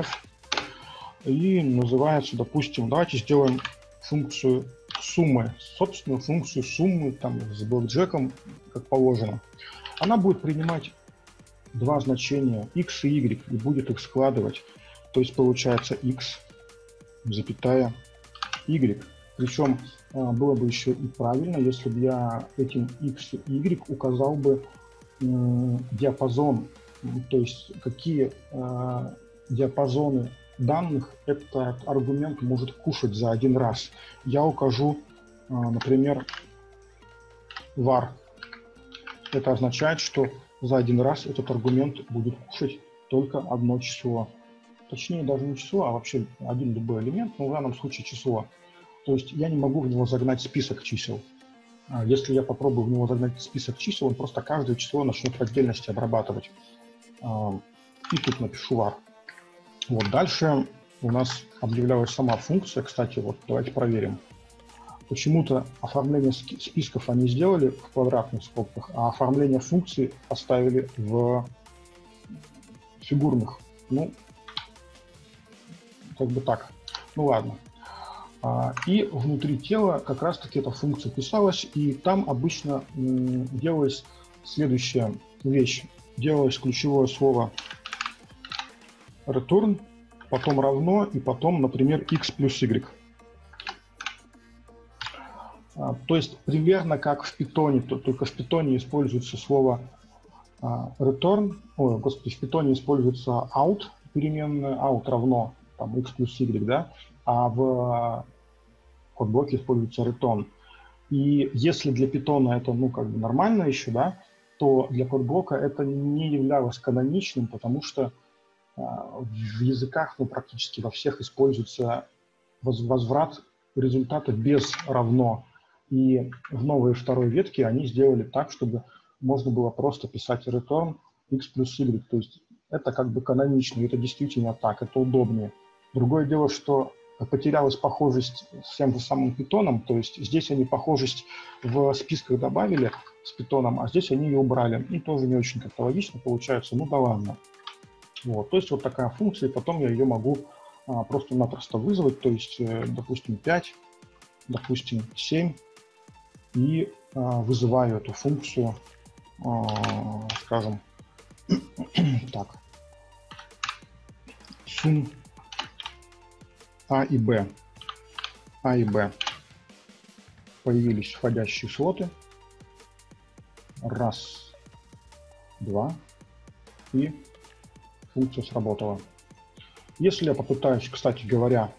и называется, допустим, давайте сделаем функцию суммы, собственную функцию суммы там, с блэкджеком, как положено. Она будет принимать два значения x и y и будет их складывать. То есть получается x, запятая, y. Причем было бы еще и правильно, если бы я этим x и y указал бы диапазон, то есть какие диапазоны данных этот аргумент может кушать за один раз. Я укажу, например, var. Это означает, что за один раз этот аргумент будет кушать только одно число. Точнее, даже не число, а вообще один любой элемент, но в данном случае число. То есть я не могу в него загнать список чисел. Если я попробую в него загнать список чисел, он просто каждое число начнет в отдельности обрабатывать. И тут напишу var. Вот дальше у нас объявлялась сама функция. Кстати, вот давайте проверим. Почему-то оформление списков они сделали в квадратных скобках, а оформление функций оставили в фигурных. Ну, как бы так. Ну ладно. И внутри тела как раз-таки эта функция писалась, и там обычно делалась следующая вещь. Делалось ключевое слово return, потом равно, и потом, например, x плюс y. То есть примерно как в питоне, только в питоне используется слово return, ой, господи, в питоне используется out, переменная, out равно там, x плюс y, да, а в кодблоке используется return. И если для питона это, ну, как бы нормально еще, да, то для кодблока это не являлось каноничным, потому что в языках, ну, практически во всех используется возврат результата без равно. И в новой второй ветке они сделали так, чтобы можно было просто писать return x плюс y. То есть это как бы канонично, это действительно так, это удобнее. Другое дело, что потерялась похожесть с тем же самым питоном, то есть здесь они похожесть в списках добавили с питоном, а здесь они ее убрали. И тоже не очень как-то логично получается, ну да ладно. Вот, то есть вот такая функция, и потом я ее могу а, просто-напросто вызвать, то есть, э, допустим, пять, допустим, семь, и а, вызываю эту функцию, а, скажем, так, сумм А и Б. А и Б. Появились входящие слоты. Раз, два, и функция сработала. Если я попытаюсь, кстати говоря,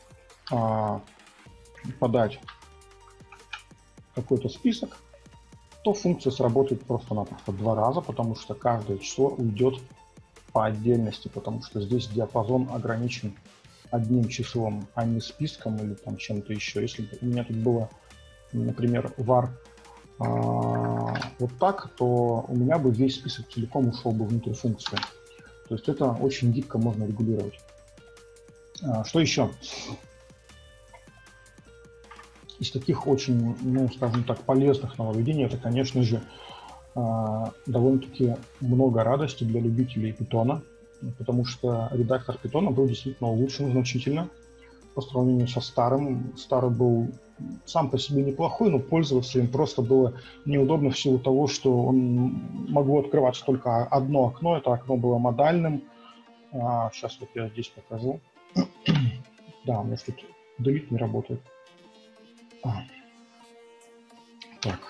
подать какой-то список, то функция сработает просто-напросто два раза, потому что каждое число уйдет по отдельности, потому что здесь диапазон ограничен одним числом, а не списком или там чем-то еще. Если бы у меня тут было, например, var а, вот так, то у меня бы весь список целиком ушел бы внутрь функции. То есть это очень гибко можно регулировать. А, что еще? Из таких очень, ну, скажем так, полезных нововведений, это, конечно же, а, довольно-таки много радости для любителей Python, потому что редактор Python был действительно улучшен значительно по сравнению со старым. Старый был сам по себе неплохой, но пользоваться им просто было неудобно в силу того, что он могло открываться только одно окно, это окно было модальным. А, сейчас вот я здесь покажу. Да, у меня тут delete не работает. А. Так.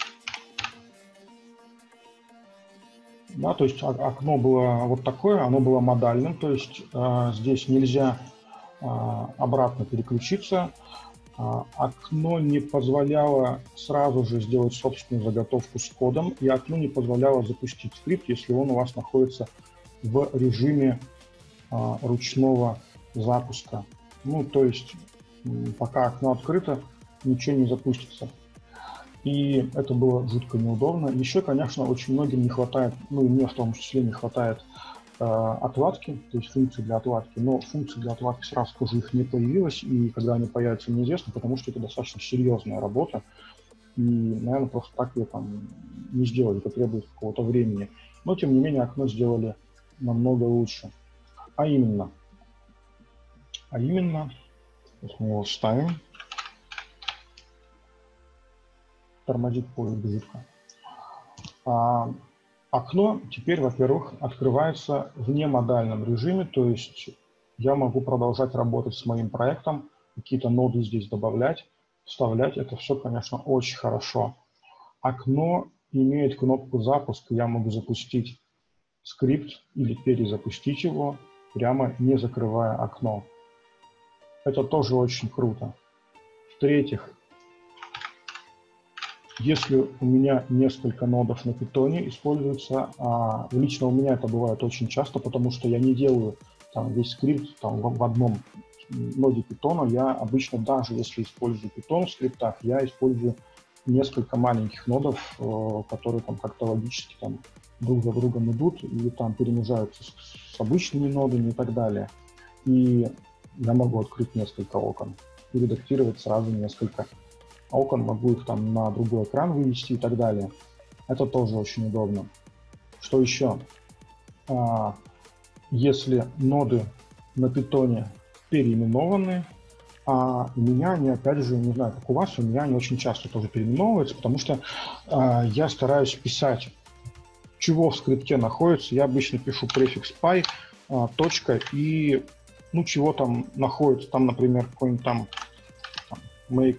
Да, то есть окно было вот такое, оно было модальным, то есть э, здесь нельзя э, обратно переключиться. Э, окно не позволяло сразу же сделать собственную заготовку с кодом, и окно не позволяло запустить скрипт, если он у вас находится в режиме э, ручного запуска. Ну, то есть пока окно открыто, ничего не запустится. И это было жутко неудобно. Еще, конечно, очень многим не хватает, ну и мне в том числе не хватает э, отладки, то есть функций для отладки. Но функций для отладки сразу тоже их не появилось, и когда они появятся, неизвестно, потому что это достаточно серьезная работа. И, наверное, просто так ее там не сделали, это требует какого-то времени. Но, тем не менее, окно сделали намного лучше. А именно, а именно, вот мы его ставим. Тормозит поезд жутко. А, окно теперь, во-первых, открывается в немодальном режиме, то есть я могу продолжать работать с моим проектом, какие-то ноды здесь добавлять, вставлять. Это все, конечно, очень хорошо. Окно имеет кнопку запуска, я могу запустить скрипт или перезапустить его, прямо не закрывая окно. Это тоже очень круто. В-третьих, если у меня несколько нодов на питоне используется, а лично у меня это бывает очень часто, потому что я не делаю там весь скрипт там, в, в одном ноде питона. Я обычно, даже если использую питон в скриптах, я использую несколько маленьких нодов, которые там как-то логически там друг за другом идут и там перемежаются с, с обычными нодами и так далее. И я могу открыть несколько окон и редактировать сразу несколько окон, могу их там на другой экран вывести и так далее. Это тоже очень удобно. Что еще? А, если ноды на питоне переименованы, а у меня они, опять же, не знаю, как у вас, у меня они очень часто тоже переименовываются, потому что а, я стараюсь писать, чего в скрипте находится. Я обычно пишу префикс py, а, точка и, ну, чего там находится. Там, например, какой-нибудь там, там make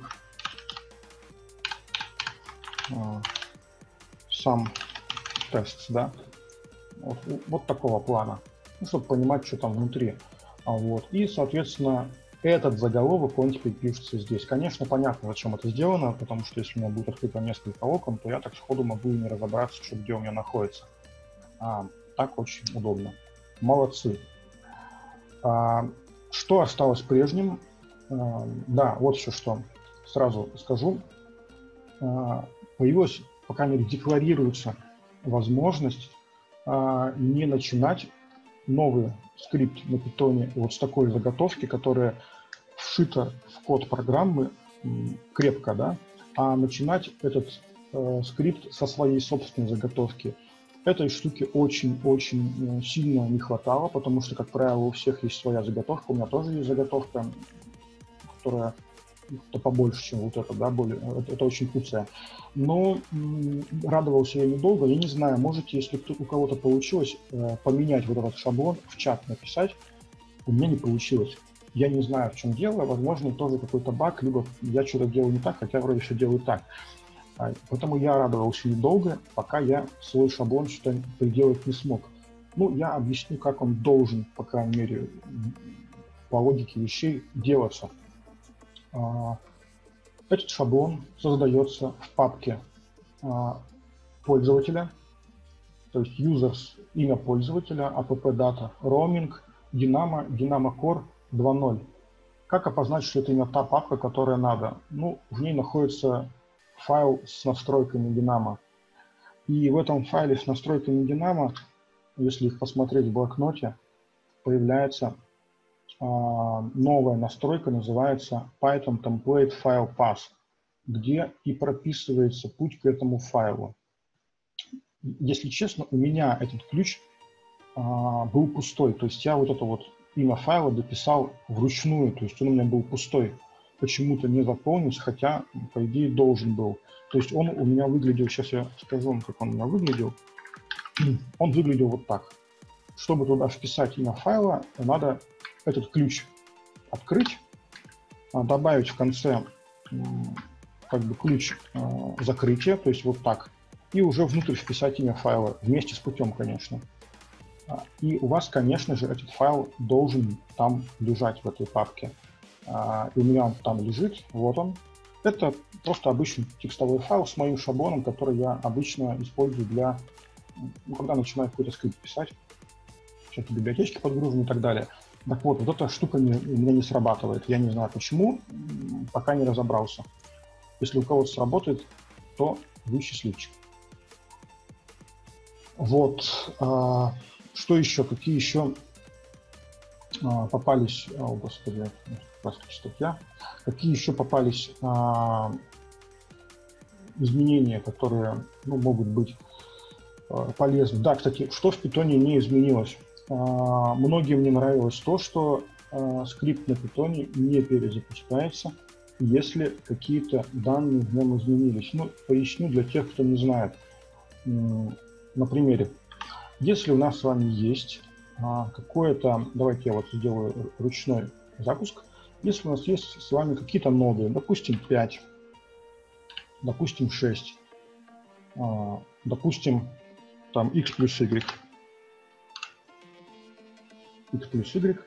uh, some tests, да, вот, вот такого плана, ну, чтобы понимать, что там внутри. А, вот. И, соответственно, этот заголовок, он теперь пишется здесь. Конечно, понятно, зачем это сделано, потому что если у меня будет открыто несколько окон, то я так сходу могу и не разобраться, что где у меня находится. А, так очень удобно. Молодцы. А, что осталось прежним? А, да, вот еще что сразу скажу. А, появилась, по крайней мере, декларируется возможность а, не начинать новый скрипт на питоне вот с такой заготовки, которая вшита в код программы крепко, да, а начинать этот э, скрипт со своей собственной заготовки. Этой штуки очень-очень сильно не хватало, потому что, как правило, у всех есть своя заготовка, у меня тоже есть заготовка, которая то побольше, чем вот это, да, более, это, это очень куцая. Но м, радовался я недолго, я не знаю, можете, если у кого-то получилось, э, поменять вот этот шаблон, в чат написать, у меня не получилось. Я не знаю, в чем дело, возможно, тоже какой-то баг, либо я что-то делаю не так, хотя вроде все делаю так. А, поэтому я радовался недолго, пока я свой шаблон что-то приделать не смог. Ну, я объясню, как он должен, по крайней мере, по логике вещей делаться. Этот шаблон создается в папке пользователя, то есть users, имя пользователя, app-data, roaming, Dynamo, Dynamo Core два ноль. Как опознать, что это именно та папка, которая надо? Ну, в ней находится файл с настройками Dynamo. И в этом файле с настройками Dynamo, если их посмотреть в блокноте, появляется новая настройка, называется Python Template File Path, где и прописывается путь к этому файлу. Если честно, у меня этот ключ а, был пустой, то есть я вот это вот имя файла дописал вручную, то есть он у меня был пустой, почему-то не заполнился, хотя, по идее, должен был. То есть он у меня выглядел, сейчас я скажу вам, как он у меня выглядел, он выглядел вот так. Чтобы туда вписать имя файла, надо этот ключ открыть, добавить в конце как бы ключ закрытия, то есть вот так, и уже внутрь вписать имя файла, вместе с путем, конечно. И у вас, конечно же, этот файл должен там лежать в этой папке. И у меня он там лежит, вот он. Это просто обычный текстовой файл с моим шаблоном, который я обычно использую для, ну, когда начинаю какой-то скрипт писать, всякие библиотечки подгружены и так далее. Так вот, вот эта штука не, у меня не срабатывает. Я не знаю почему, пока не разобрался. Если у кого-то сработает, то вы счастливчик. Вот. А, что еще? Какие еще а, попались... О, господи, статья. Какие еще попались а, изменения, которые, ну, могут быть а, полезны? Да, кстати, что в Python не изменилось? Uh, многим не нравилось то, что uh, скрипт на Python не перезапускается, если какие-то данные в нем изменились. Ну, поясню для тех, кто не знает. на примере. Если у нас с вами есть а, какое-то, давайте я вот сделаю ручной запуск. Если у нас есть с вами какие-то ноды, допустим, пять, допустим, шесть, а, допустим, там x плюс y, x плюс y,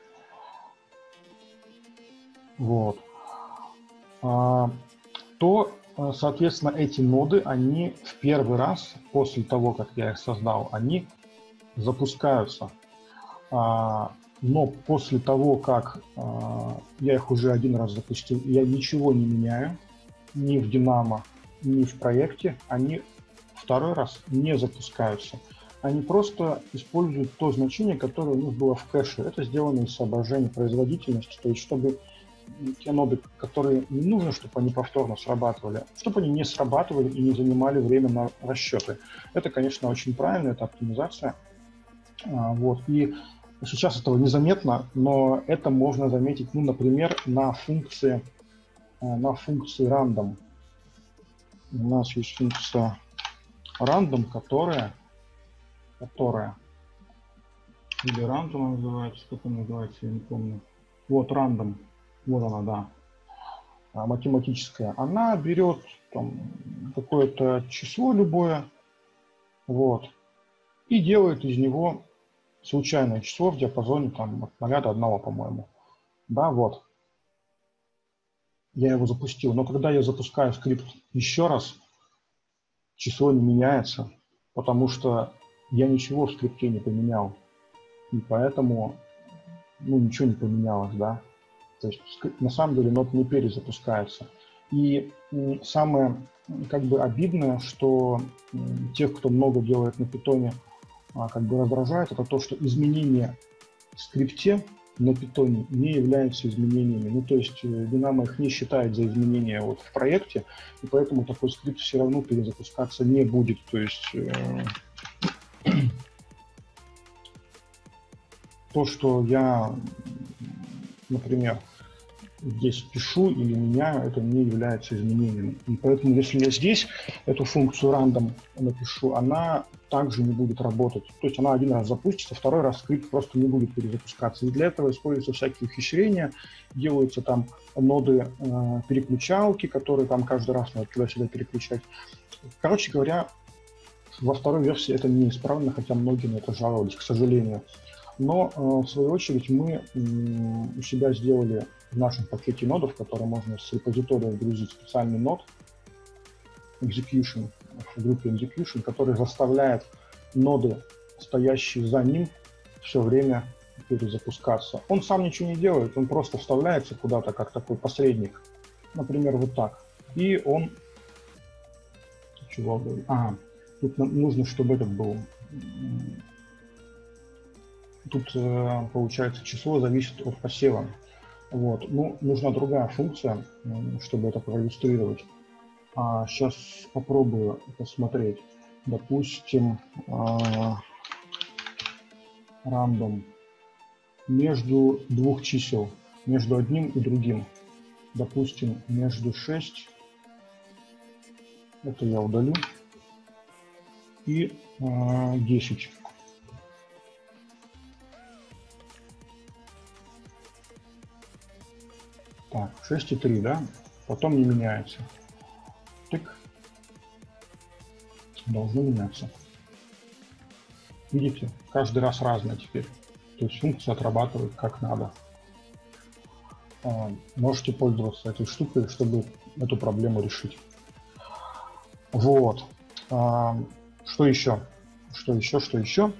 вот, а, то, соответственно, эти ноды, они в первый раз после того, как я их создал, они запускаются. А, но после того, как а, я их уже один раз запустил, я ничего не меняю, ни в Dynamo, ни в проекте, они второй раз не запускаются. Они просто используют то значение, которое у них было в кэше. Это сделано из соображений производительности, то есть чтобы те ноды, которые не нужно, чтобы они повторно срабатывали, чтобы они не срабатывали и не занимали время на расчеты. Это, конечно, очень правильно, это оптимизация. А, вот. И сейчас этого незаметно, но это можно заметить, ну, например, на функции, на функции random. У нас есть функция random, которая, которая или random называется, как она называется, я не помню. Вот random, вот она, да, математическая. Она берет там какое-то число любое, вот, и делает из него случайное число в диапазоне там от ноля до одного, по-моему. Да, вот. Я его запустил. Но когда я запускаю скрипт еще раз, число не меняется, потому что я ничего в скрипте не поменял. И поэтому, ну, ничего не поменялось, да. То есть на самом деле нод не перезапускается. И самое как бы обидное, что тех, кто много делает на питоне, как бы раздражает, это то, что изменения в скрипте на питоне не являются изменениями. Ну, то есть Dynamo их не считает за изменения вот в проекте, и поэтому такой скрипт все равно перезапускаться не будет. То есть э, то, что я, например, здесь пишу или меняю, это не является изменением. И поэтому, если я здесь эту функцию random напишу, она также не будет работать. То есть она один раз запустится, второй раз скрипт просто не будет перезапускаться. И для этого используются всякие ухищрения, делаются там ноды э, переключалки, которые там каждый раз надо туда-сюда переключать. Короче говоря, во второй версии это неисправно, хотя многие на это жаловались, к сожалению. Но, э, в свою очередь, мы э, у себя сделали в нашем пакете нодов, который можно с репозитория грузить, специальный нод execution, в группе execution, который заставляет ноды, стоящие за ним, все время перезапускаться. Он сам ничего не делает, он просто вставляется куда-то как такой посредник, например, вот так. И он... Чего говорит? Ага, тут нужно, чтобы этот был... Тут, получается, число зависит от посева. Вот. Ну, нужна другая функция, чтобы это проиллюстрировать. А сейчас попробую посмотреть. Допустим, random между двух чисел, между одним и другим. Допустим, между шесть, это я удалю, и десять. Так, шесть и три, да? Потом не меняется. Тык. Должно меняться. Видите? Каждый раз разное теперь. То есть функция отрабатывает как надо. Можете пользоваться этой штукой, чтобы эту проблему решить. Вот. Что еще? Что еще? Что еще?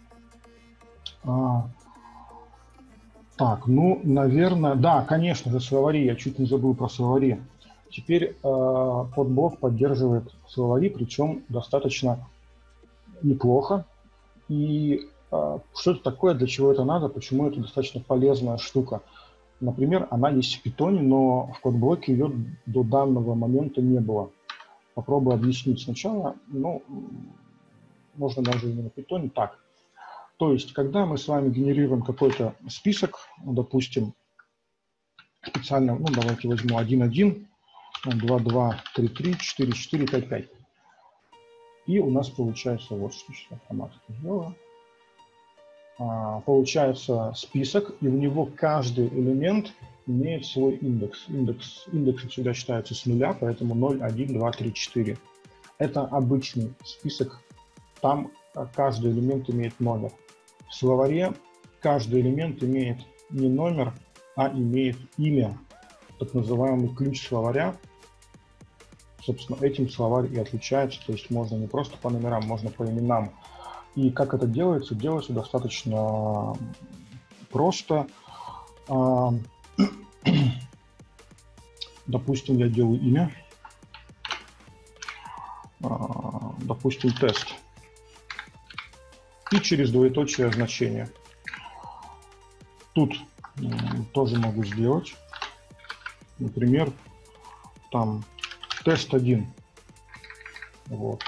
Так, ну, наверное, да, конечно же, словари, я чуть не забыл про словари. Теперь э, подблок поддерживает словари, причем достаточно неплохо. И э, что это такое, для чего это надо, почему это достаточно полезная штука. Например, она есть в питоне, но в кодблоке ее до данного момента не было. Попробую объяснить сначала. Ну, можно даже не на питоне. Так. То есть, когда мы с вами генерируем какой-то список, допустим, специально, ну, давайте возьму один один, два два, три три, четыре четыре, пять пять. И у нас получается вот что сейчас автоматика сделала. А, получается список, и в него каждый элемент имеет свой индекс. Индекс, индекс всегда считается с нуля, поэтому ноль, один, два, три, четыре. Это обычный список, там каждый элемент имеет номер. В словаре каждый элемент имеет не номер, а имеет имя, так называемый ключ словаря. Собственно, этим словарь и отличается, то есть можно не просто по номерам, можно по именам. И как это делается? Делается достаточно просто. Допустим, я делаю имя. Допустим, тест. И через двоеточие значение. Тут тоже могу сделать. Например, там тест один. Вот.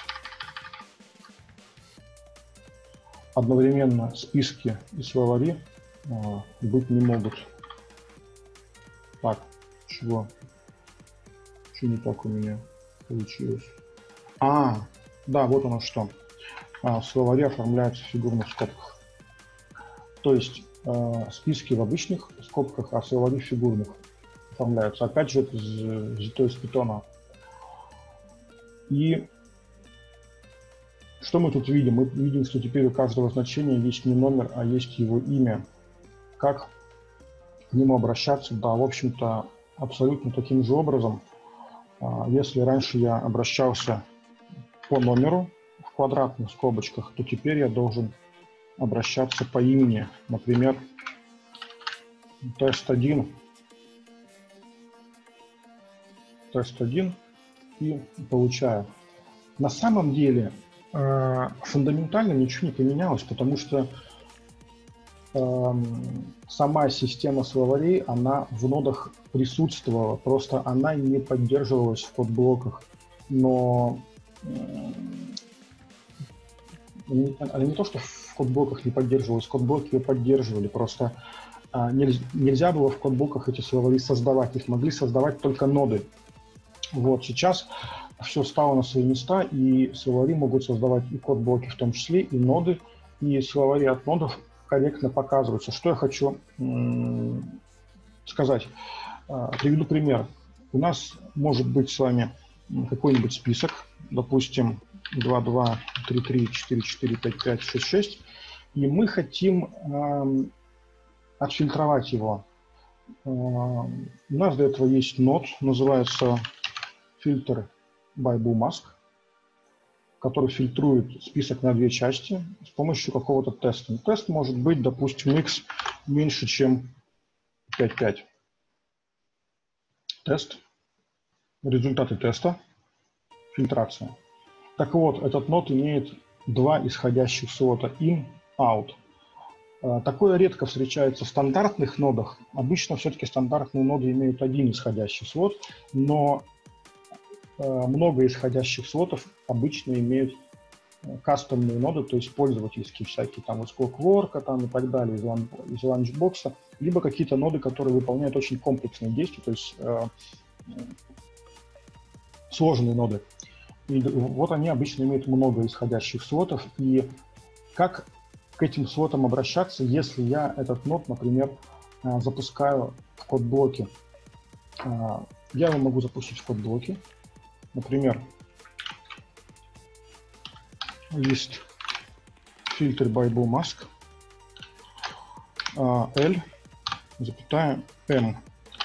Одновременно списки и словари а, быть не могут. Так, чего? Что не так у меня получилось? А, да, вот оно что. А, словари оформляются в фигурных скобках. То есть а, списки в обычных скобках, а словари в фигурных оформляются. Опять же, это взято из питона. И что мы тут видим? Мы видим, что теперь у каждого значения есть не номер, а есть его имя. Как к нему обращаться? Да, в общем-то, абсолютно таким же образом. Если раньше я обращался по номеру в квадратных скобочках, то теперь я должен обращаться по имени. Например, тест один. тест один и получаю. На самом деле э, фундаментально ничего не поменялось, потому что э, сама система словарей, она в нодах присутствовала, просто она не поддерживалась в кодблоках. Но э, она не то, что в кодблоках не поддерживалась, кодблоки ее поддерживали, просто э, нельзя, нельзя было в кодблоках эти словари создавать, их могли создавать только ноды. Вот, сейчас все стало на свои места, и словари могут создавать и кодблоки в том числе, и ноды, и словари от нодов корректно показываются. Что я хочу м- сказать? А, приведу пример. У нас может быть с вами какой-нибудь список, допустим, два, два, три, три, четыре, четыре, пять, пять, шесть, шесть, и мы хотим э, отфильтровать его. Э, у нас для этого есть нод, называется фильтр ByBooMask, который фильтрует список на две части с помощью какого-то теста. Тест может быть, допустим, x меньше, чем пять пять. Тест. Результаты теста. Фильтрация. Так вот, этот нод имеет два исходящих слота in, out. Такое редко встречается в стандартных нодах. Обычно все-таки стандартные ноды имеют один исходящий слот, но много исходящих слотов обычно имеют кастомные ноды, то есть пользовательские всякие, там из Clockwork там, и так далее, из, лан, из Lunchbox, либо какие-то ноды, которые выполняют очень комплексные действия, то есть э, сложные ноды. И вот они обычно имеют много исходящих слотов, и как к этим слотам обращаться, если я этот нод, например, э, запускаю в кодблоке? Э, я его могу запустить в кодблоке. Например, лист фильтр ByBooMask L, запятая M.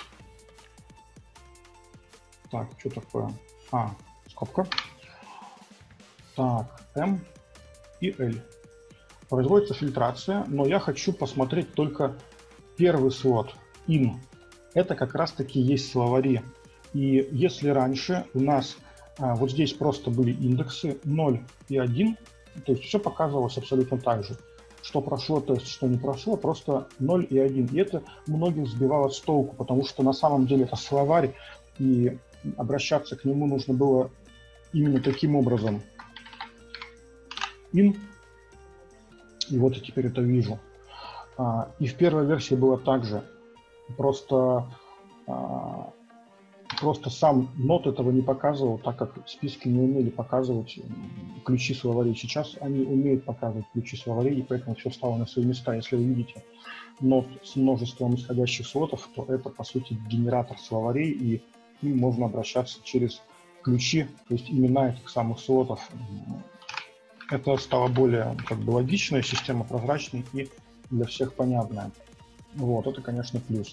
Так, что такое? А, скобка. Так, M и L. Производится фильтрация, но я хочу посмотреть только первый слот, in. Это как раз-таки есть словари. И если раньше у нас а, вот здесь просто были индексы ноль и один, то есть все показывалось абсолютно так же. Что прошло тест, что не прошло, просто ноль и один. И это многих сбивало с толку, потому что на самом деле это словарь, и обращаться к нему нужно было именно таким образом. In. И вот я теперь это вижу. А, и в первой версии было так же. Просто... А, Просто сам нод этого не показывал, так как списки не умели показывать ключи словарей. Сейчас они умеют показывать ключи словарей, и поэтому все стало на свои места. Если вы видите нод с множеством исходящих слотов, то это, по сути, генератор словарей, и к ним можно обращаться через ключи, то есть имена этих самых слотов. Это стало более как бы логичная система, прозрачной и для всех понятная. Вот, это, конечно, плюс.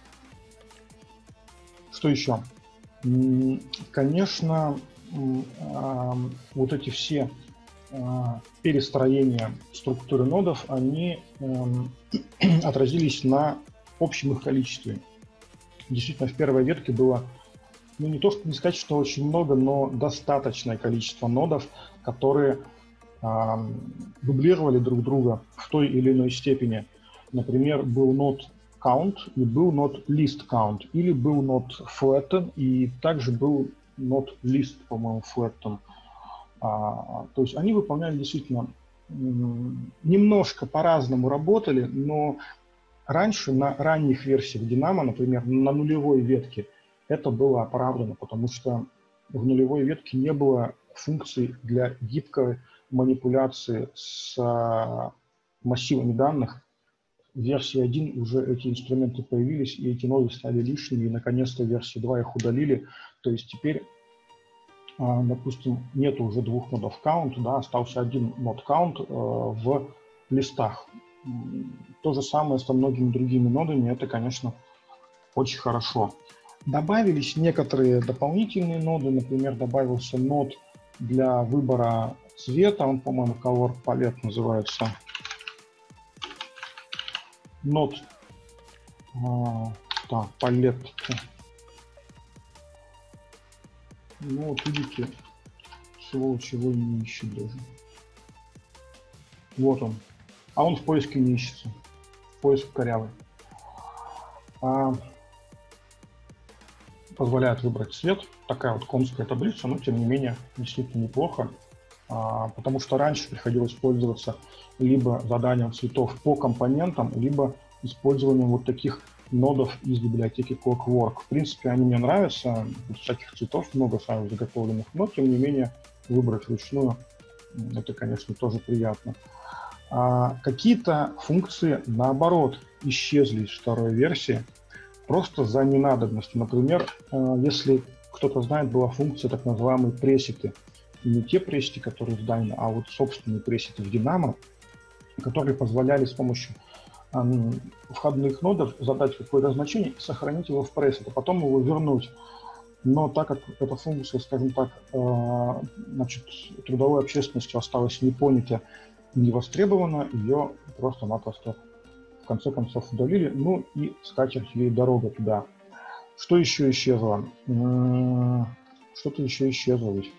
Что еще? Конечно, вот эти все перестроения структуры нодов, они отразились на общем их количестве. Действительно, в первой ветке было, ну не то, что не сказать, что очень много, но достаточное количество нодов, которые дублировали друг друга в той или иной степени. Например, был нод count и был нод list count, или был нод flatten и также был нод list, по-моему, flatten. А, то есть они выполняли действительно немножко по-разному работали, но раньше на ранних версиях Dynamo, например, на нулевой ветке, это было оправдано, потому что в нулевой ветке не было функций для гибкой манипуляции с массивами данных. В версии один уже эти инструменты появились, и эти ноды стали лишними, и наконец-то в версии два их удалили. То есть теперь, допустим, нет уже двух нодов count, да, остался один нод count в листах. То же самое со многими другими нодами, это, конечно, очень хорошо. Добавились некоторые дополнительные ноды, например, добавился нод для выбора цвета, он, по-моему, Color Palette называется. Нод, а, так, палетки. Ну вот видите, всего чего не ищет даже. Вот он. А он в поиске не ищется. Поиск корявый. А, позволяет выбрать цвет. Такая вот конская таблица, но тем не менее действительно неплохо. А, потому что раньше приходилось пользоваться либо заданием цветов по компонентам, либо использованием вот таких нодов из библиотеки Clockwork. В принципе, они мне нравятся, всяких цветов много сами заготовленных, но тем не менее выбрать вручную, это, конечно, тоже приятно. А какие-то функции, наоборот, исчезли из второй версии, просто за ненадобностью. Например, если кто-то знает, была функция так называемые пресеты. Не те пресеты, которые в Dynamo, а вот собственные пресеты в Dynamo, которые позволяли с помощью э, входных нодов задать какое-то значение и сохранить его в пресет, а потом его вернуть. Но так как эта функция, скажем так, э, значит, трудовой общественностью осталась непонята и не востребована, ее просто-напросто в конце концов удалили, ну и скатерть ей дорога туда. Что еще исчезло? Что-то еще исчезло ведь.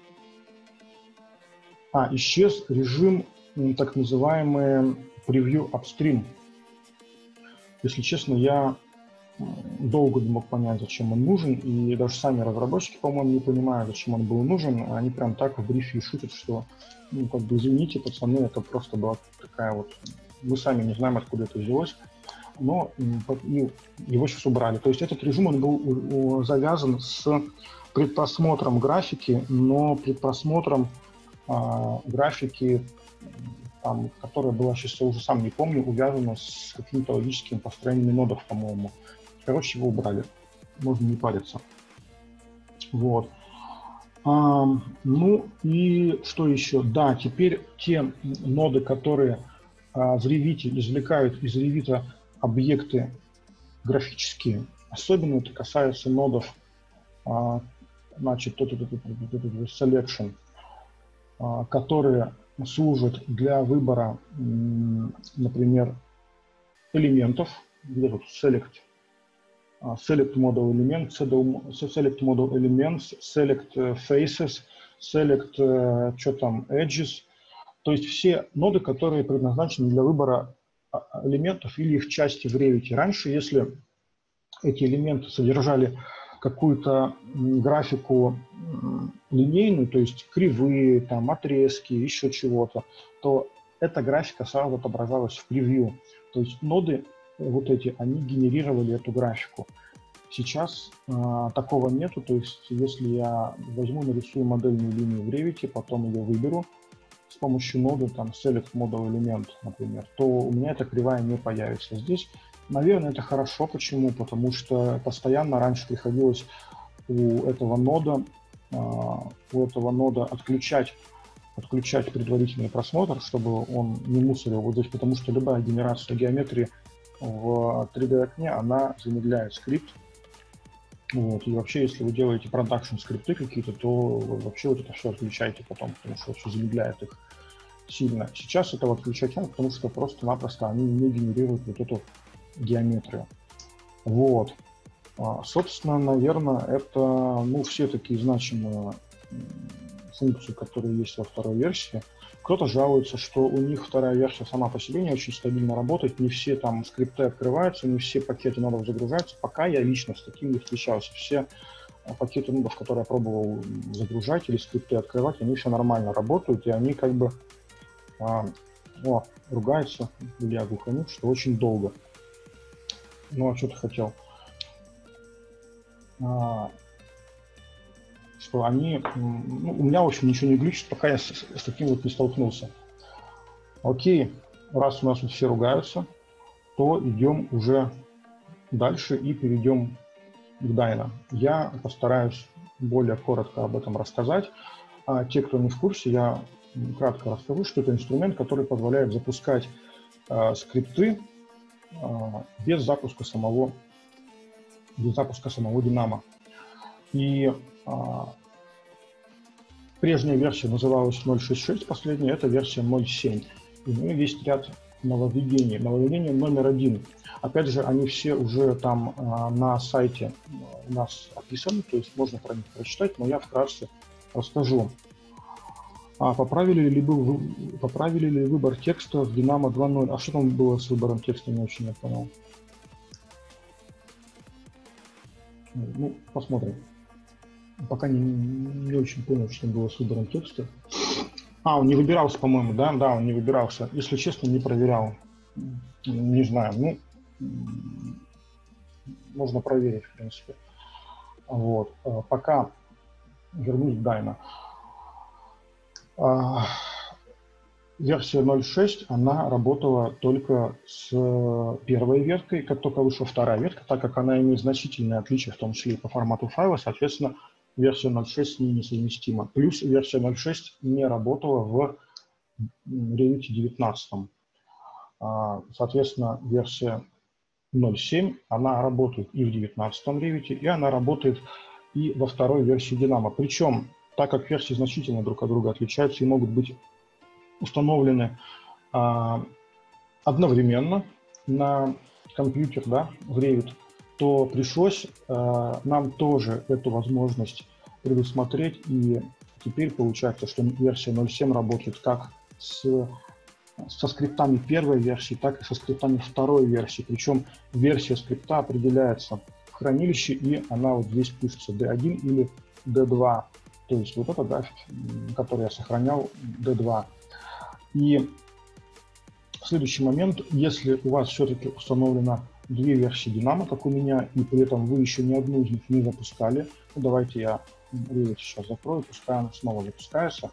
А, исчез режим так называемый превью upstream. Если честно, я долго не мог понять, зачем он нужен, и даже сами разработчики, по-моему, не понимают, зачем он был нужен. Они прям так в брифе шутят, что, ну, как бы, извините, пацаны, это просто была такая вот... Мы сами не знаем, откуда это взялось, но его сейчас убрали. То есть этот режим, он был завязан с предпросмотром графики, но предпросмотром графики, там, которая была, сейчас я уже сам не помню, увязана с какими-то логическими построениями нодов, по-моему. Короче, его убрали. Можно не париться. Вот. А, ну и что еще? Да, теперь те ноды, которые а, в Revit извлекают из Revit объекты графические, особенно это касается нодов, а, значит, selection, которые служат для выбора, например, элементов, где тут select, select model element, select model elements, select faces, select, что там, edges, то есть все ноды, которые предназначены для выбора элементов или их части в Revit. Раньше, если эти элементы содержали какую-то графику линейную, то есть кривые, там, отрезки, еще чего-то, то эта графика сразу отображалась в превью. То есть ноды вот эти, они генерировали эту графику. Сейчас э, такого нету, то есть если я возьму, нарисую модельную линию в Revit, потом ее выберу с помощью ноды, там, Select Model Element, например, то у меня эта кривая не появится. Здесь, наверное, это хорошо. Почему? Потому что постоянно раньше приходилось у этого нода, э, у этого нода отключать, отключать предварительный просмотр, чтобы он не мусорил вот здесь, потому что любая генерация геометрии в три дэ окне, она замедляет скрипт. Вот. И вообще, если вы делаете продакшн скрипты какие-то, то вообще вот это все отключайте потом, потому что все замедляет их сильно. Сейчас этого отключать надо, потому что просто-напросто они не генерируют вот эту геометрию. Вот. Собственно, наверное, это, ну, все такие значимые функции, которые есть во второй версии. Кто-то жалуется, что у них вторая версия сама по себе не очень стабильно работает, не все там скрипты открываются, не все пакеты нодов загружаются. Пока я лично с таким не встречался. Все пакеты нодов, которые я пробовал загружать или скрипты открывать, они все нормально работают, и они как бы а, о, ругаются, или я глуханю, что очень долго. Ну, а что ты хотел? А, что они, ну, у меня, в общем, ничего не глючит, пока я с, с таким вот не столкнулся. Окей, раз у нас вот все ругаются, то идем уже дальше и перейдем к Dyno. Я постараюсь более коротко об этом рассказать. А те, кто не в курсе, я кратко расскажу, что это инструмент, который позволяет запускать э, скрипты э, без запуска самого, без запуска самого Dynamo. И а, прежняя версия называлась ноль шесть шесть, последняя это версия ноль семь. И у нее есть ряд нововведений. Нововведение номер один. Опять же, они все уже там а, на сайте у нас описаны, то есть можно про них прочитать, но я вкратце расскажу. А, поправили, ли вы, поправили ли выбор текста в Dynamo два ноль? А что там было с выбором текста, не очень я понял. Ну, посмотрим. Пока не, не очень понял, что было с выбором текста. А, он не выбирался, по-моему, да? Да, он не выбирался. Если честно, не проверял. Не знаю. Ну, можно проверить, в принципе. Вот. Пока вернусь к Dyno. Версия ноль шесть, она работала только с первой веткой. Как только вышла вторая ветка, так как она имеет значительные отличия, в том числе и по формату файла, соответственно, версия ноль шесть с ней несовместима. Плюс версия ноль шесть не работала в Revit девятнадцать. Соответственно, версия ноль семь, она работает и в девятнадцатом Revit, и она работает и во второй версии Dynamo. Причем, так как версии значительно друг от друга отличаются и могут быть установлены а, одновременно на компьютер, да, в Revit, то пришлось а, нам тоже эту возможность предусмотреть. И теперь получается, что версия ноль семь работает как с, со скриптами первой версии, так и со скриптами второй версии. Причем версия скрипта определяется в хранилище, и она вот здесь пишется ди один или ди два. То есть вот это, да, который я сохранял, ди два. И следующий момент, если у вас все-таки установлено две версии Dynamo, как у меня, и при этом вы еще ни одну из них не запускали, ну, давайте я Revit сейчас закрою, пускай она снова запускается,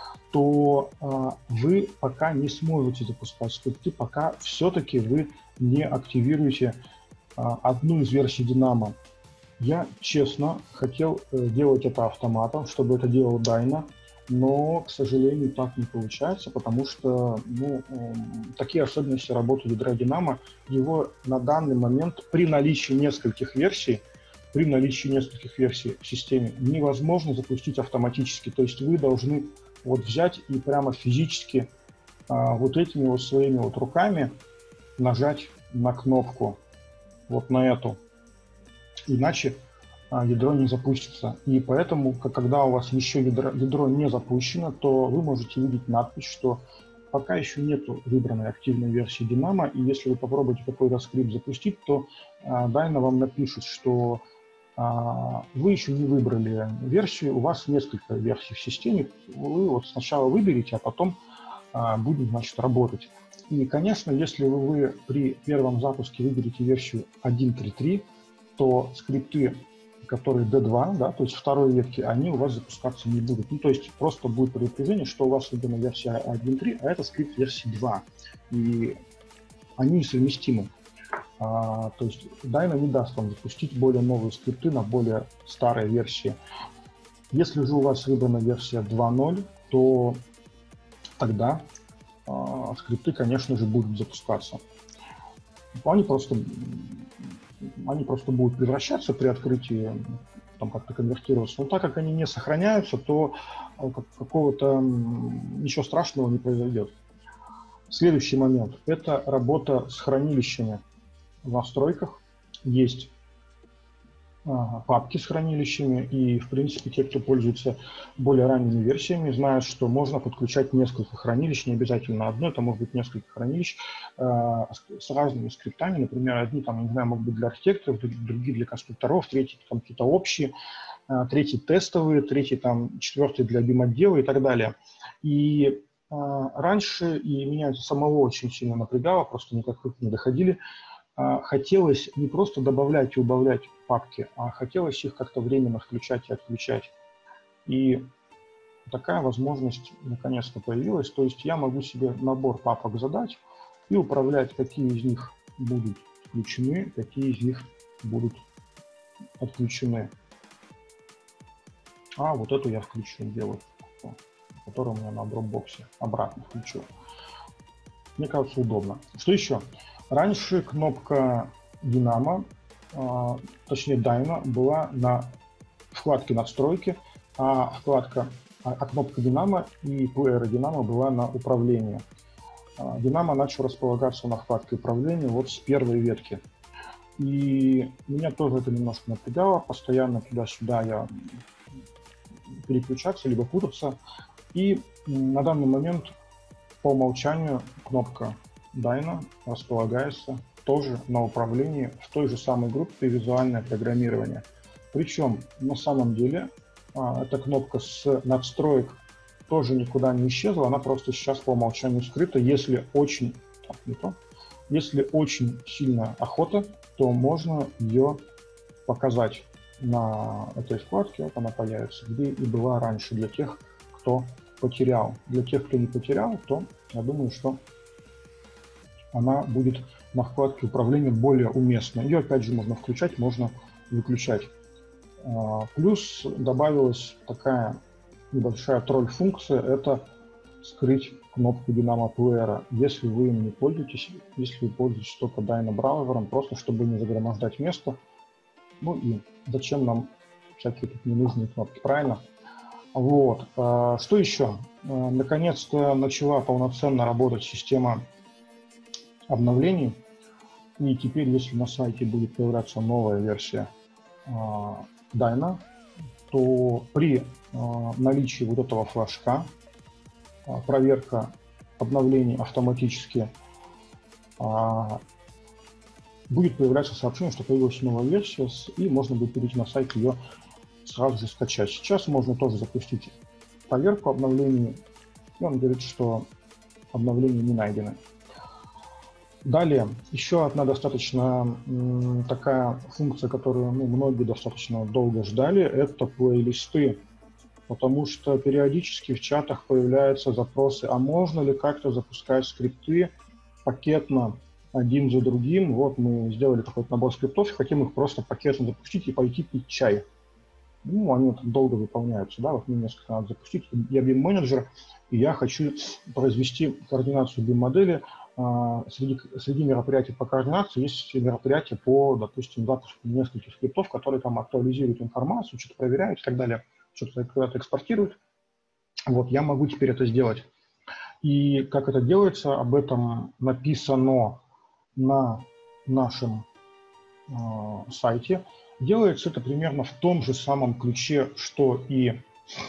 то э, вы пока не сможете запускать скрипты, пока все-таки вы не активируете э, одну из версий Dynamo. Я, честно, хотел э, делать это автоматом, чтобы это делал Dyno, но, к сожалению, так не получается, потому что, ну, э, такие особенности работы ядра Dynamo, его на данный момент при наличии нескольких версий, при наличии нескольких версий в системе невозможно запустить автоматически. То есть вы должны вот взять и прямо физически э, вот этими вот своими вот руками нажать на кнопку, вот на эту, иначе ядро не запустится. И поэтому, когда у вас еще ядро, ядро не запущено, то вы можете видеть надпись, что пока еще нет выбранной активной версии Dynamo, и если вы попробуете какой-то скрипт запустить, то а, Dyno вам напишет, что а, вы еще не выбрали версию, у вас несколько версий в системе, вы вот сначала выберите, а потом а, будет, значит, работать. И, конечно, если вы, вы при первом запуске выберете версию один точка три точка три, то скрипты, которые ди два, да, то есть второй ветки, они у вас запускаться не будут. Ну, то есть просто будет предупреждение, что у вас выбрана версия один точка три, а это скрипт версии два. И они несовместимы. А, то есть Dyna не даст вам запустить более новые скрипты на более старые версии. Если же у вас выбрана версия два ноль, то тогда а, скрипты, конечно же, будут запускаться. Они просто, они просто будут превращаться при открытии, там как-то конвертироваться. Но так как они не сохраняются, то какого-то ничего страшного не произойдет. Следующий момент – это работа с хранилищами. В настройках есть ага, папки с хранилищами, и, в принципе, те, кто пользуется более ранними версиями, знают, что можно подключать несколько хранилищ, не обязательно одно, это может быть несколько хранилищ э, с разными скриптами. Например, одни, там, не знаю, могут быть для архитекторов, другие для конструкторов, третьи там какие-то общие, э, третьи тестовые, третий, там, четвертый для бим-отдела и так далее. И э, раньше, и меня это самого очень сильно напрягало, просто никак не доходили, хотелось не просто добавлять и убавлять папки, а хотелось их как-то временно включать и отключать. И такая возможность наконец-то появилась. То есть я могу себе набор папок задать и управлять, какие из них будут включены, какие из них будут отключены. А вот эту я включу, делаю, которую у меня на Dropbox обратно включу. Мне кажется, удобно. Что еще? Раньше кнопка Dynamo, э, точнее Dyna, была на вкладке настройки, а вкладка, а, а кнопка Dynamo и плеера Dynamo была на управление. Э, Dynamo начал располагаться на вкладке управления вот с первой ветки. И меня тоже это немножко напрягало, постоянно туда-сюда я переключаться, либо путаться. И на данный момент по умолчанию кнопка Dyna располагается тоже на управлении в той же самой группе визуальное программирование. Причем на самом деле а, эта кнопка с надстроек тоже никуда не исчезла, она просто сейчас по умолчанию скрыта. Если очень, так, не то, если очень сильная охота, то можно ее показать на этой вкладке, вот она появится, где и была раньше для тех, кто потерял. Для тех, кто не потерял, то я думаю, что она будет на вкладке управления более уместна. Ее опять же можно включать, можно выключать. Плюс добавилась такая небольшая тролль-функция, это скрыть кнопку Dynamo Player, если вы им не пользуетесь, если вы пользуетесь только Dyna браузером, просто чтобы не загромождать место. Ну и зачем нам всякие тут ненужные кнопки, правильно? Вот. Что еще? Наконец-то начала полноценно работать система обновлений, и теперь, если на сайте будет появляться новая версия э, Dyna, то при э, наличии вот этого флажка э, проверка обновлений автоматически э, будет появляться сообщение, что появилась новая версия, и можно будет перейти на сайт и ее сразу же скачать. Сейчас можно тоже запустить проверку обновлений, и он говорит, что обновления не найдены. Далее, еще одна достаточно м, такая функция, которую ну, многие достаточно долго ждали, это плейлисты. Потому что периодически в чатах появляются запросы, а можно ли как-то запускать скрипты пакетно один за другим. Вот мы сделали какой-то набор скриптов и хотим их просто пакетно запустить и пойти пить чай. Ну, они вот долго выполняются, да, вот мне несколько надо запустить. Я бим-менеджер, и я хочу произвести координацию бим-модели. Среди, среди мероприятий по координации есть мероприятия по, допустим, запуску нескольких скриптов, которые там актуализируют информацию, что-то проверяют и так далее, что-то куда-то экспортируют. Вот, я могу теперь это сделать. И как это делается, об этом написано на нашем э, сайте. Делается это примерно в том же самом ключе, что и, э,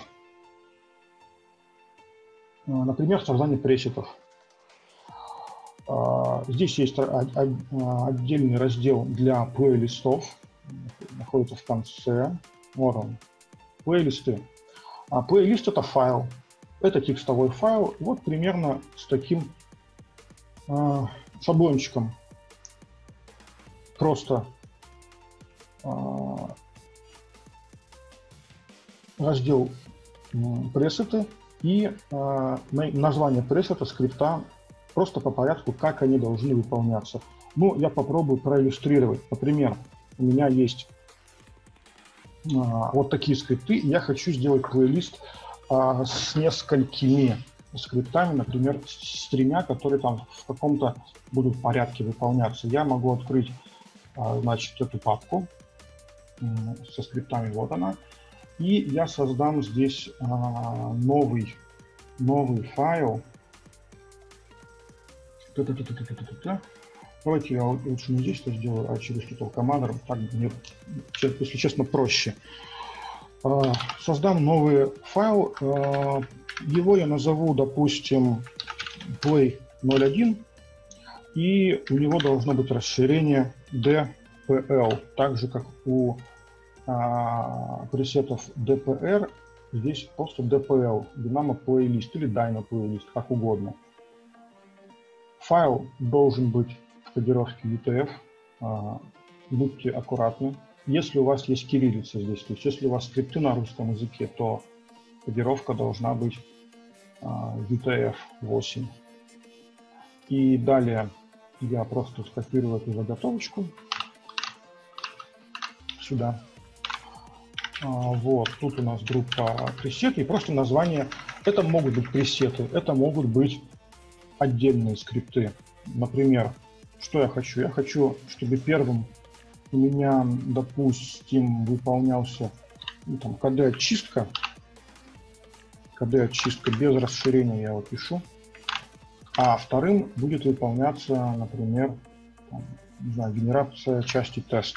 например, создание пресетов. Здесь есть отдельный раздел для плейлистов, находится в конце. Вот он, плейлисты. А плейлист — это файл, это текстовой файл, вот примерно с таким э, шаблончиком. Просто раздел пресеты и название пресета скрипта просто по порядку, как они должны выполняться. Ну, я попробую проиллюстрировать. Например, у меня есть вот такие скрипты, и я хочу сделать плейлист с несколькими скриптами, например, с тремя, которые там в каком-то будут порядке выполняться. Я могу открыть, значит, эту папку со скриптами, вот она, и я создам здесь новый, новый файл. Давайте я лучше не здесь это сделаю, а через Total Commander, так мне, если честно, проще. Создам новый файл, его я назову, допустим, play ноль один, и у него должно быть расширение ди пи эл, так же как у а, пресетов ди пи ар, здесь просто ди пи эл, Dynamo Playlist или Dyno Playlist, как угодно. Файл должен быть в кодировке ю ти эф, а, будьте аккуратны. Если у вас есть кириллица здесь, то есть если у вас скрипты на русском языке, то кодировка должна быть а, ю ти эф восемь. И далее я просто скопирую эту заготовочку сюда. А, вот, тут у нас группа пресеты и просто название. Это могут быть пресеты, это могут быть отдельные скрипты. Например, что я хочу? Я хочу, чтобы первым у меня, допустим, выполнялся ну, там, ка дэ-очистка. ка дэ-очистка без расширения я его пишу. А вторым будет выполняться, например, там, не знаю, генерация части тест.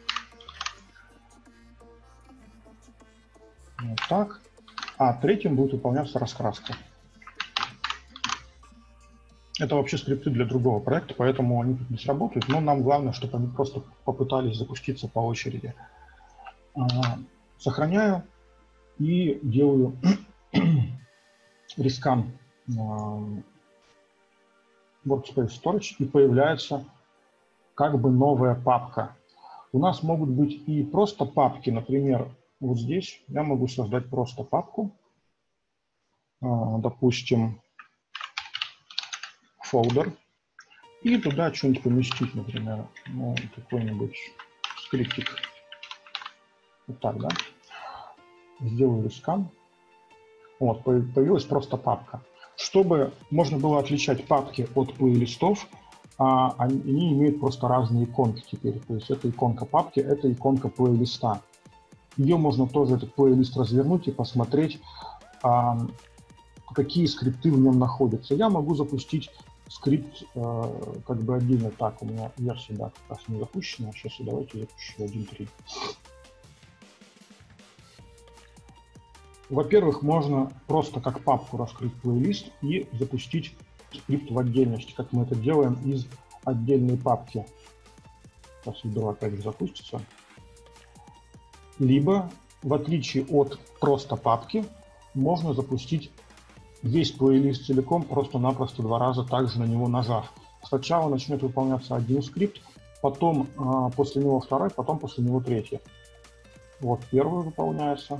Вот так. А третьим будет выполняться раскраска. Это вообще скрипты для другого проекта, поэтому они тут не сработают, но нам главное, чтобы они просто попытались запуститься по очереди. Сохраняю и делаю рескан Workspace Storage, и появляется как бы новая папка. У нас могут быть и просто папки, например, вот здесь я могу создать просто папку, допустим, фолдер, и туда что-нибудь поместить, например, ну, какой-нибудь скриптик. Вот так, да? Сделаю рескан. Вот, появилась просто папка. Чтобы можно было отличать папки от плейлистов, а, они имеют просто разные иконки теперь. То есть это иконка папки, это иконка плейлиста. Ее можно тоже, этот плейлист, развернуть и посмотреть, а, какие скрипты в нем находятся. Я могу запустить скрипт э, как бы отдельно. Так, у меня версия, да, как раз не запущена. Сейчас давайте запущу один точка три. Во-первых, можно просто как папку раскрыть плейлист и запустить скрипт в отдельности, как мы это делаем из отдельной папки. Сейчас выберу, опять же запустится. Либо, в отличие от просто папки, можно запустить весь плейлист целиком, просто-напросто два раза также на него нажав. Сначала начнет выполняться один скрипт, потом э, после него второй, потом после него третий. Вот первый выполняется.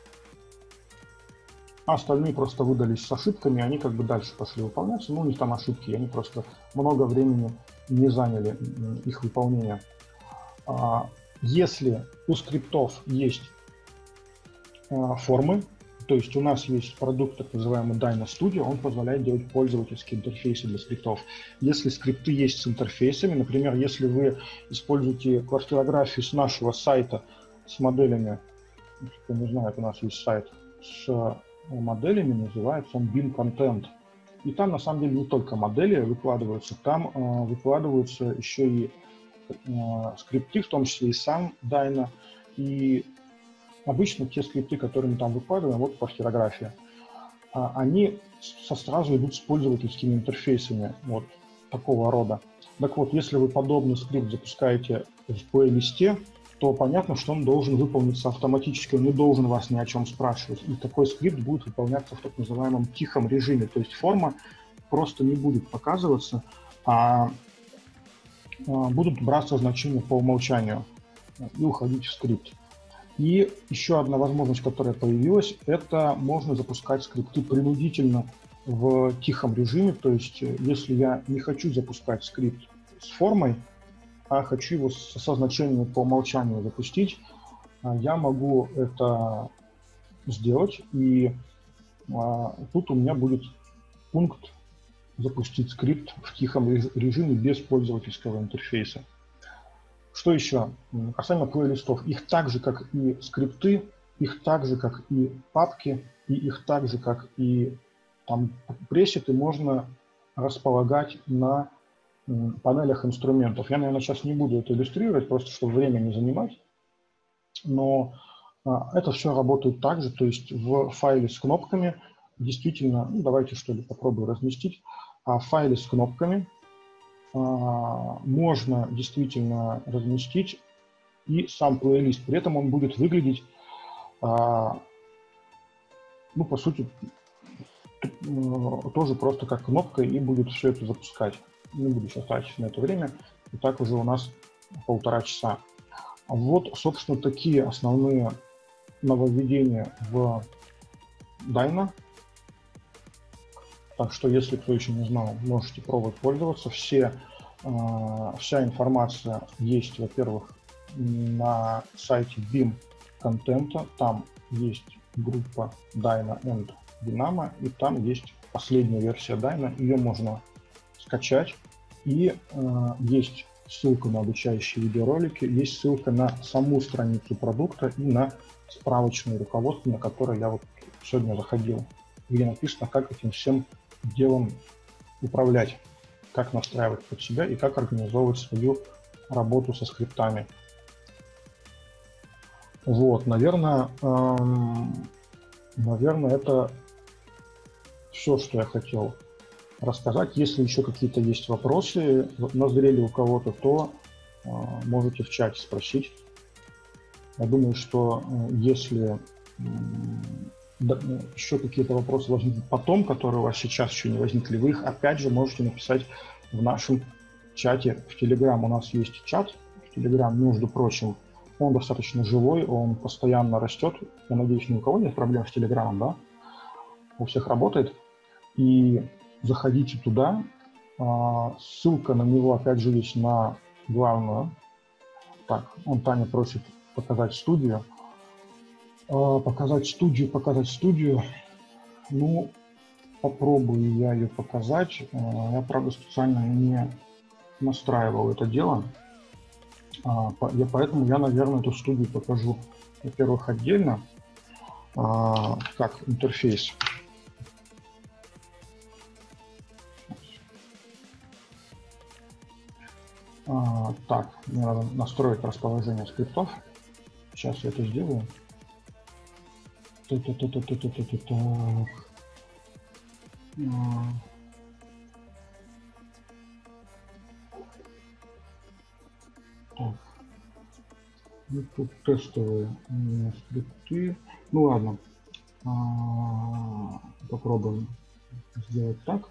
А остальные просто выдались с ошибками, они как бы дальше пошли выполняться. Ну, у них там ошибки, они просто много времени не заняли их выполнение. А, если у скриптов есть а, формы, то есть у нас есть продукт, так называемый Dyno Studio, он позволяет делать пользовательские интерфейсы для скриптов. Если скрипты есть с интерфейсами, например, если вы используете квартирографию с нашего сайта с моделями, кто не знает, у нас есть сайт с моделями, называется он Bin Content. И там на самом деле не только модели выкладываются, там э, выкладываются еще и э, скрипты, в том числе и сам Dyno, и обычно те скрипты, которые мы там выкладываем, вот квартирография, э, они со сразу идут с пользовательскими интерфейсами вот такого рода. Так вот, если вы подобный скрипт запускаете в плейлисте, то понятно, что он должен выполниться автоматически, он не должен вас ни о чем спрашивать. И такой скрипт будет выполняться в так называемом тихом режиме, то есть форма просто не будет показываться, а будут браться значения по умолчанию. и уходить в скрипт. И еще одна возможность, которая появилась, это можно запускать скрипты принудительно в тихом режиме. То есть, если я не хочу запускать скрипт с формой, а хочу его со значением по умолчанию запустить, я могу это сделать. И а, тут у меня будет пункт «Запустить скрипт в тихом режиме без пользовательского интерфейса». Что еще? Касаемо плейлистов. Их так же, как и скрипты, их так же, как и папки, и их так же, как и там, пресеты, можно располагать на панелях инструментов. Я, наверное, сейчас не буду это иллюстрировать, просто чтобы время не занимать. Но а, это все работает так же, то есть в файле с кнопками действительно, ну, давайте что ли попробую разместить, а в файле с кнопками можно действительно разместить и сам плейлист. При этом он будет выглядеть, ну, по сути, тоже просто как кнопка и будет все это запускать. Не буду сейчас тратить на это время. И так уже у нас полтора часа. Вот, собственно, такие основные нововведения в Dyna. Так что, если кто еще не знал, можете пробовать пользоваться. Все, э, вся информация есть, во-первых, на сайте бим контента. Там есть группа Dyna and Dynamo, и там есть последняя версия Dyna. Ее можно скачать. И э, есть ссылка на обучающие видеоролики, есть ссылка на саму страницу продукта и на справочное руководство, на которое я вот сегодня заходил, где написано, как этим всем делом управлять, как настраивать под себя и как организовывать свою работу со скриптами. Вот, наверное, эм, наверное, это все, что я хотел рассказать. Если еще какие-то есть вопросы, назрели у кого-то, то э, можете в чате спросить. Я думаю, что э, если э, да, еще какие-то вопросы возникнут потом, которые у вас сейчас еще не возникли, вы их опять же можете написать в нашем чате в Telegram. У нас есть чат в Telegram, между прочим, он достаточно живой, он постоянно растет. Я надеюсь, ни у кого нет проблем с Telegram, да? У всех работает. И заходите туда. Ссылка на него опять же есть на главную. Так, он Таня просит показать студию. Показать студию, показать студию. Ну, попробую я ее показать. Я, правда, специально не настраивал это дело. Я, поэтому я, наверное, эту студию покажу, во-первых, отдельно, как интерфейс. А, так, мне надо настроить расположение скриптов. Сейчас я это сделаю. Так. Ну, тут тестовые скрипты. Ну ладно. А, попробуем сделать так.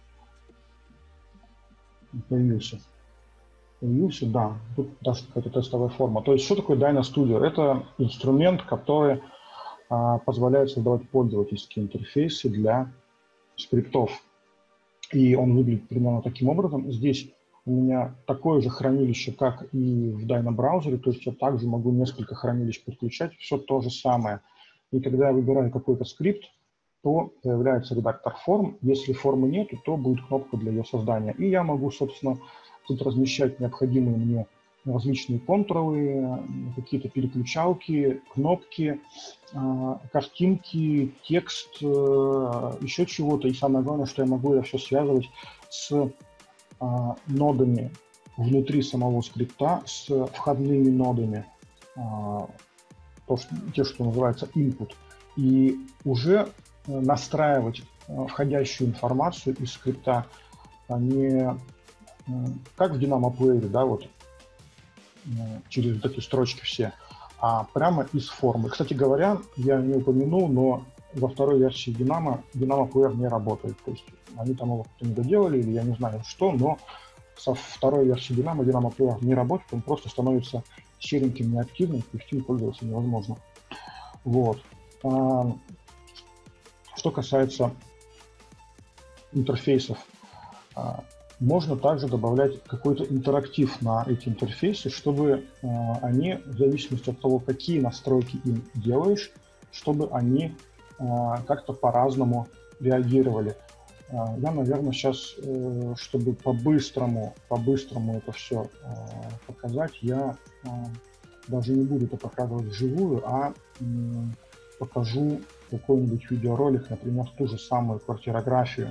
Появился. Появился, да. Тут даже какая-то тестовая форма. То есть, что такое Dyna Studio? Это инструмент, который а, позволяет создавать пользовательские интерфейсы для скриптов. И он выглядит примерно таким образом. Здесь у меня такое же хранилище, как и в Dyna браузере. То есть я также могу несколько хранилищ подключать. Все то же самое. И когда я выбираю какой-то скрипт, то появляется редактор форм. Если формы нет, то будет кнопка для ее создания. И я могу, собственно, тут размещать необходимые мне различные контуры, какие-то переключалки, кнопки, картинки, текст, еще чего-то. И самое главное, что я могу это все связывать с нодами внутри самого скрипта, с входными нодами, то, что, те, что называется input, и уже настраивать входящую информацию из скрипта не как в Dynamo Player, да, вот через вот эти строчки все, а прямо из формы. Кстати говоря, я не упомянул, но во второй версии Dynamo Dynamo Player не работает. То есть они там его не доделали, или я не знаю что, но со второй версии Dynamo Dynamo Player не работает, он просто становится сереньким неактивным, то есть им пользоваться невозможно. Вот. Что касается интерфейсов, можно также добавлять какой-то интерактив на эти интерфейсы, чтобы они, в зависимости от того, какие настройки им делаешь, чтобы они как-то по-разному реагировали. Я, наверное, сейчас, чтобы по-быстрому, по-быстрому это все показать, я даже не буду это показывать вживую, а покажу какой-нибудь видеоролик, например, ту же самую квартирографию.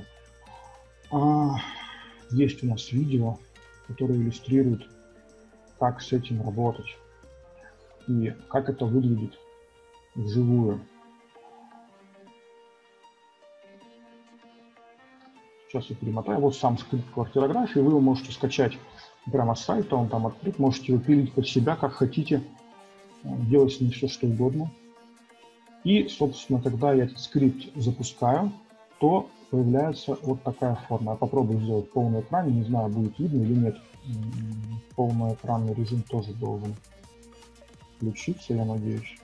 Есть у нас видео, которое иллюстрирует, как с этим работать и как это выглядит вживую. Сейчас я перемотаю. Вот сам скрипт квартирографии. Вы его можете скачать прямо с сайта, он там открыт. Можете его пилить под себя, как хотите. Делать с ним все, что угодно. И, собственно, когда я этот скрипт запускаю, то появляется вот такая форма. Я попробую сделать полный экран. Не знаю, будет видно или нет. Полный экранный режим тоже должен включиться, я надеюсь.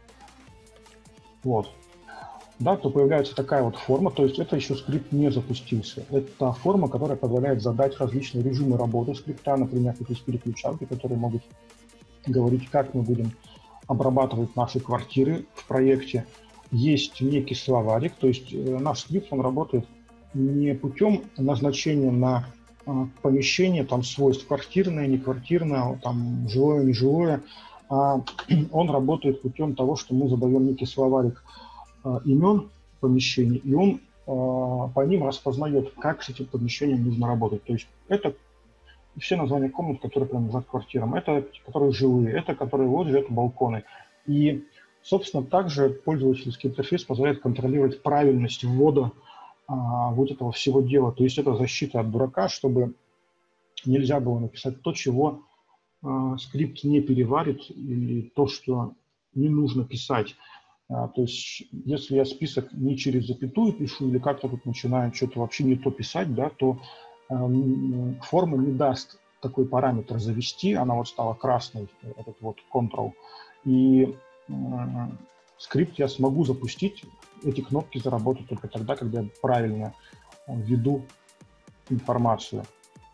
Вот. Да, то появляется такая вот форма, то есть это еще скрипт не запустился. Это форма, которая позволяет задать различные режимы работы скрипта, например, тут есть переключалки, которые могут говорить, как мы будем обрабатывать наши квартиры в проекте. Есть некий словарик, то есть наш скрипт, он работает не путем назначения на помещение, там свойств квартирное, не квартирное, там жилое, нежилое, а он работает путем того, что мы задаем некий словарик имен помещений, и он по ним распознает, как с этим помещением нужно работать. То есть это все названия комнат, которые принадлежат квартирам, это которые жилые, это которые лоджии, это балконы. И, собственно, также пользовательский интерфейс позволяет контролировать правильность ввода а, вот этого всего дела. То есть это защита от дурака, чтобы нельзя было написать то, чего а, скрипт не переварит, и то, что не нужно писать. А, то есть если я список не через запятую пишу или как-то тут начинаю что-то вообще не то писать, да, то э, форма не даст такой параметр завести. Она вот стала красной, этот вот Ctrl. И э, скрипт я смогу запустить, эти кнопки заработают только тогда, когда я правильно введу информацию.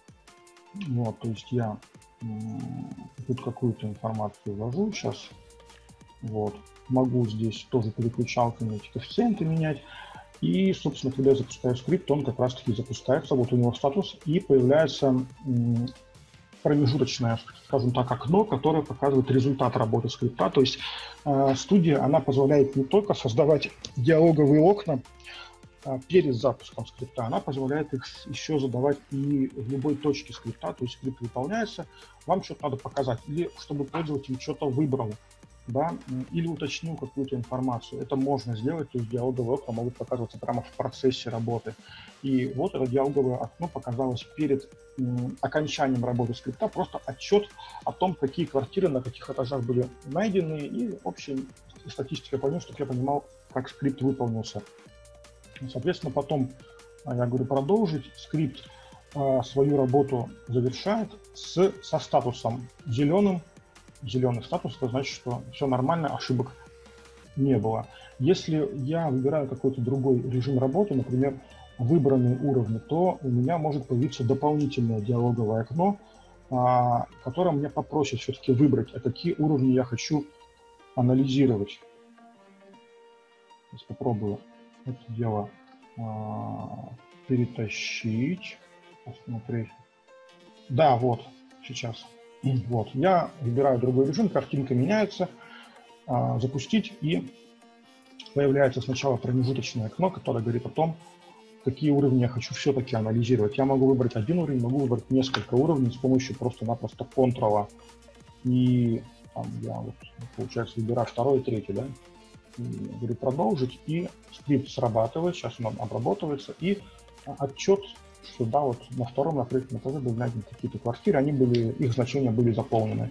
Вот, то есть я э, тут какую-то информацию ввожу сейчас. Вот. Могу здесь тоже переключалками эти коэффициенты менять. И, собственно, когда я запускаю скрипт, он как раз-таки запускается. Вот у него статус, и появляется промежуточное, скажем так, окно, которое показывает результат работы скрипта. То есть э, студия, она позволяет не только создавать диалоговые окна э, перед запуском скрипта, она позволяет их еще задавать и в любой точке скрипта. То есть скрипт выполняется, вам что-то надо показать, или чтобы пользователь что-то выбрал, да, или уточнил какую-то информацию. Это можно сделать, то есть диалоговые окна могут показываться прямо в процессе работы. И вот это диалоговое окно показалось перед м, окончанием работы скрипта, просто отчет о том, какие квартиры на каких этажах были найдены, и общая статистика по нему, чтобы я понимал, как скрипт выполнился. Соответственно, потом, я говорю, продолжить, скрипт а, свою работу завершает с, со статусом зеленым. Зеленый статус, это значит, что все нормально, ошибок не было. Если я выбираю какой-то другой режим работы, например, выбранные уровни, то у меня может появиться дополнительное диалоговое окно, которое мне попросит все-таки выбрать, а какие уровни я хочу анализировать. Сейчас попробую это дело перетащить, посмотреть. Да, вот, сейчас. Вот, я выбираю другой режим, картинка меняется, а, запустить, и появляется сначала промежуточное окно, которое говорит о том, какие уровни я хочу все-таки анализировать. Я могу выбрать один уровень, могу выбрать несколько уровней с помощью просто-напросто Ctrl. И там, я вот, получается, выбираю второй и третий, да, и говорю продолжить, и скрипт срабатывает, сейчас он обработывается, и отчет, что да, вот на втором, на третьем этаже были найдены какие-то квартиры, они были, их значения были заполнены.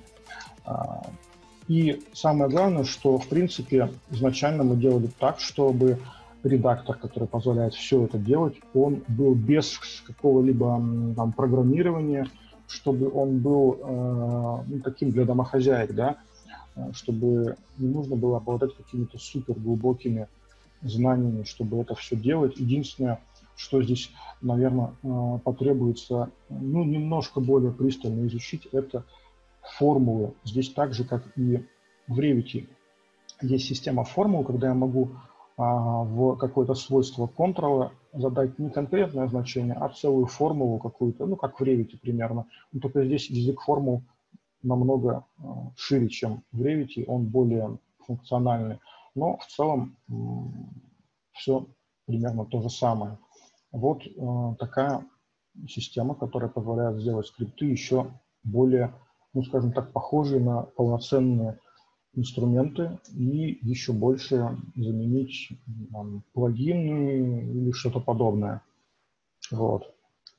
И самое главное, что в принципе изначально мы делали так, чтобы редактор, который позволяет все это делать, он был без какого-либо там программирования, чтобы он был э, ну, таким для домохозяек, да, чтобы не нужно было обладать какими-то супер глубокими знаниями, чтобы это все делать. Единственное, что здесь, наверное, потребуется, ну, немножко более пристально изучить, это формулы. Здесь так же, как и в Revit, есть система формул, когда я могу а, в какое-то свойство контрола задать не конкретное значение, а целую формулу какую-то, ну, как в Revit примерно. Но только здесь язык формул намного а, шире, чем в Revit, он более функциональный. Но в целом все примерно то же самое. Вот э, такая система, которая позволяет сделать скрипты еще более, ну, скажем так, похожие на полноценные инструменты и еще больше заменить там, плагины или что-то подобное. Вот.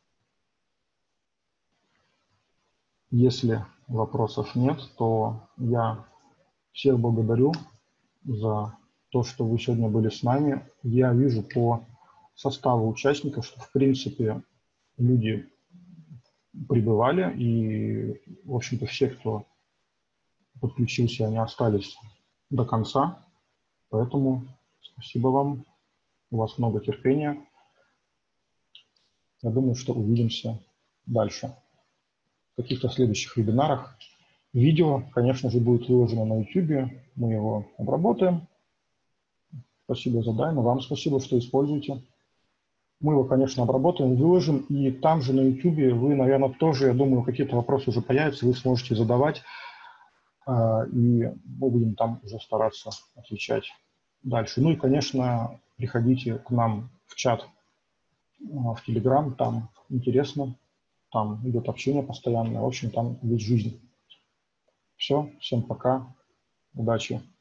Если вопросов нет, то я всех благодарю за то, что вы сегодня были с нами. Я вижу по составу участников, что в принципе люди прибывали, и, в общем-то, все, кто подключился, они остались до конца. Поэтому спасибо вам, у вас много терпения. Я думаю, что увидимся дальше в каких-то следующих вебинарах. Видео, конечно же, будет выложено на YouTube, мы его обработаем. Спасибо за Дайну, вам спасибо, что используете. Мы его, конечно, обработаем, выложим, и там же на YouTube вы, наверное, тоже, я думаю, какие-то вопросы уже появятся, вы сможете задавать, и мы будем там уже стараться отвечать дальше. Ну и, конечно, приходите к нам в чат, в Telegram, там интересно, там идет общение постоянное, в общем, там есть жизнь. Все, всем пока, удачи.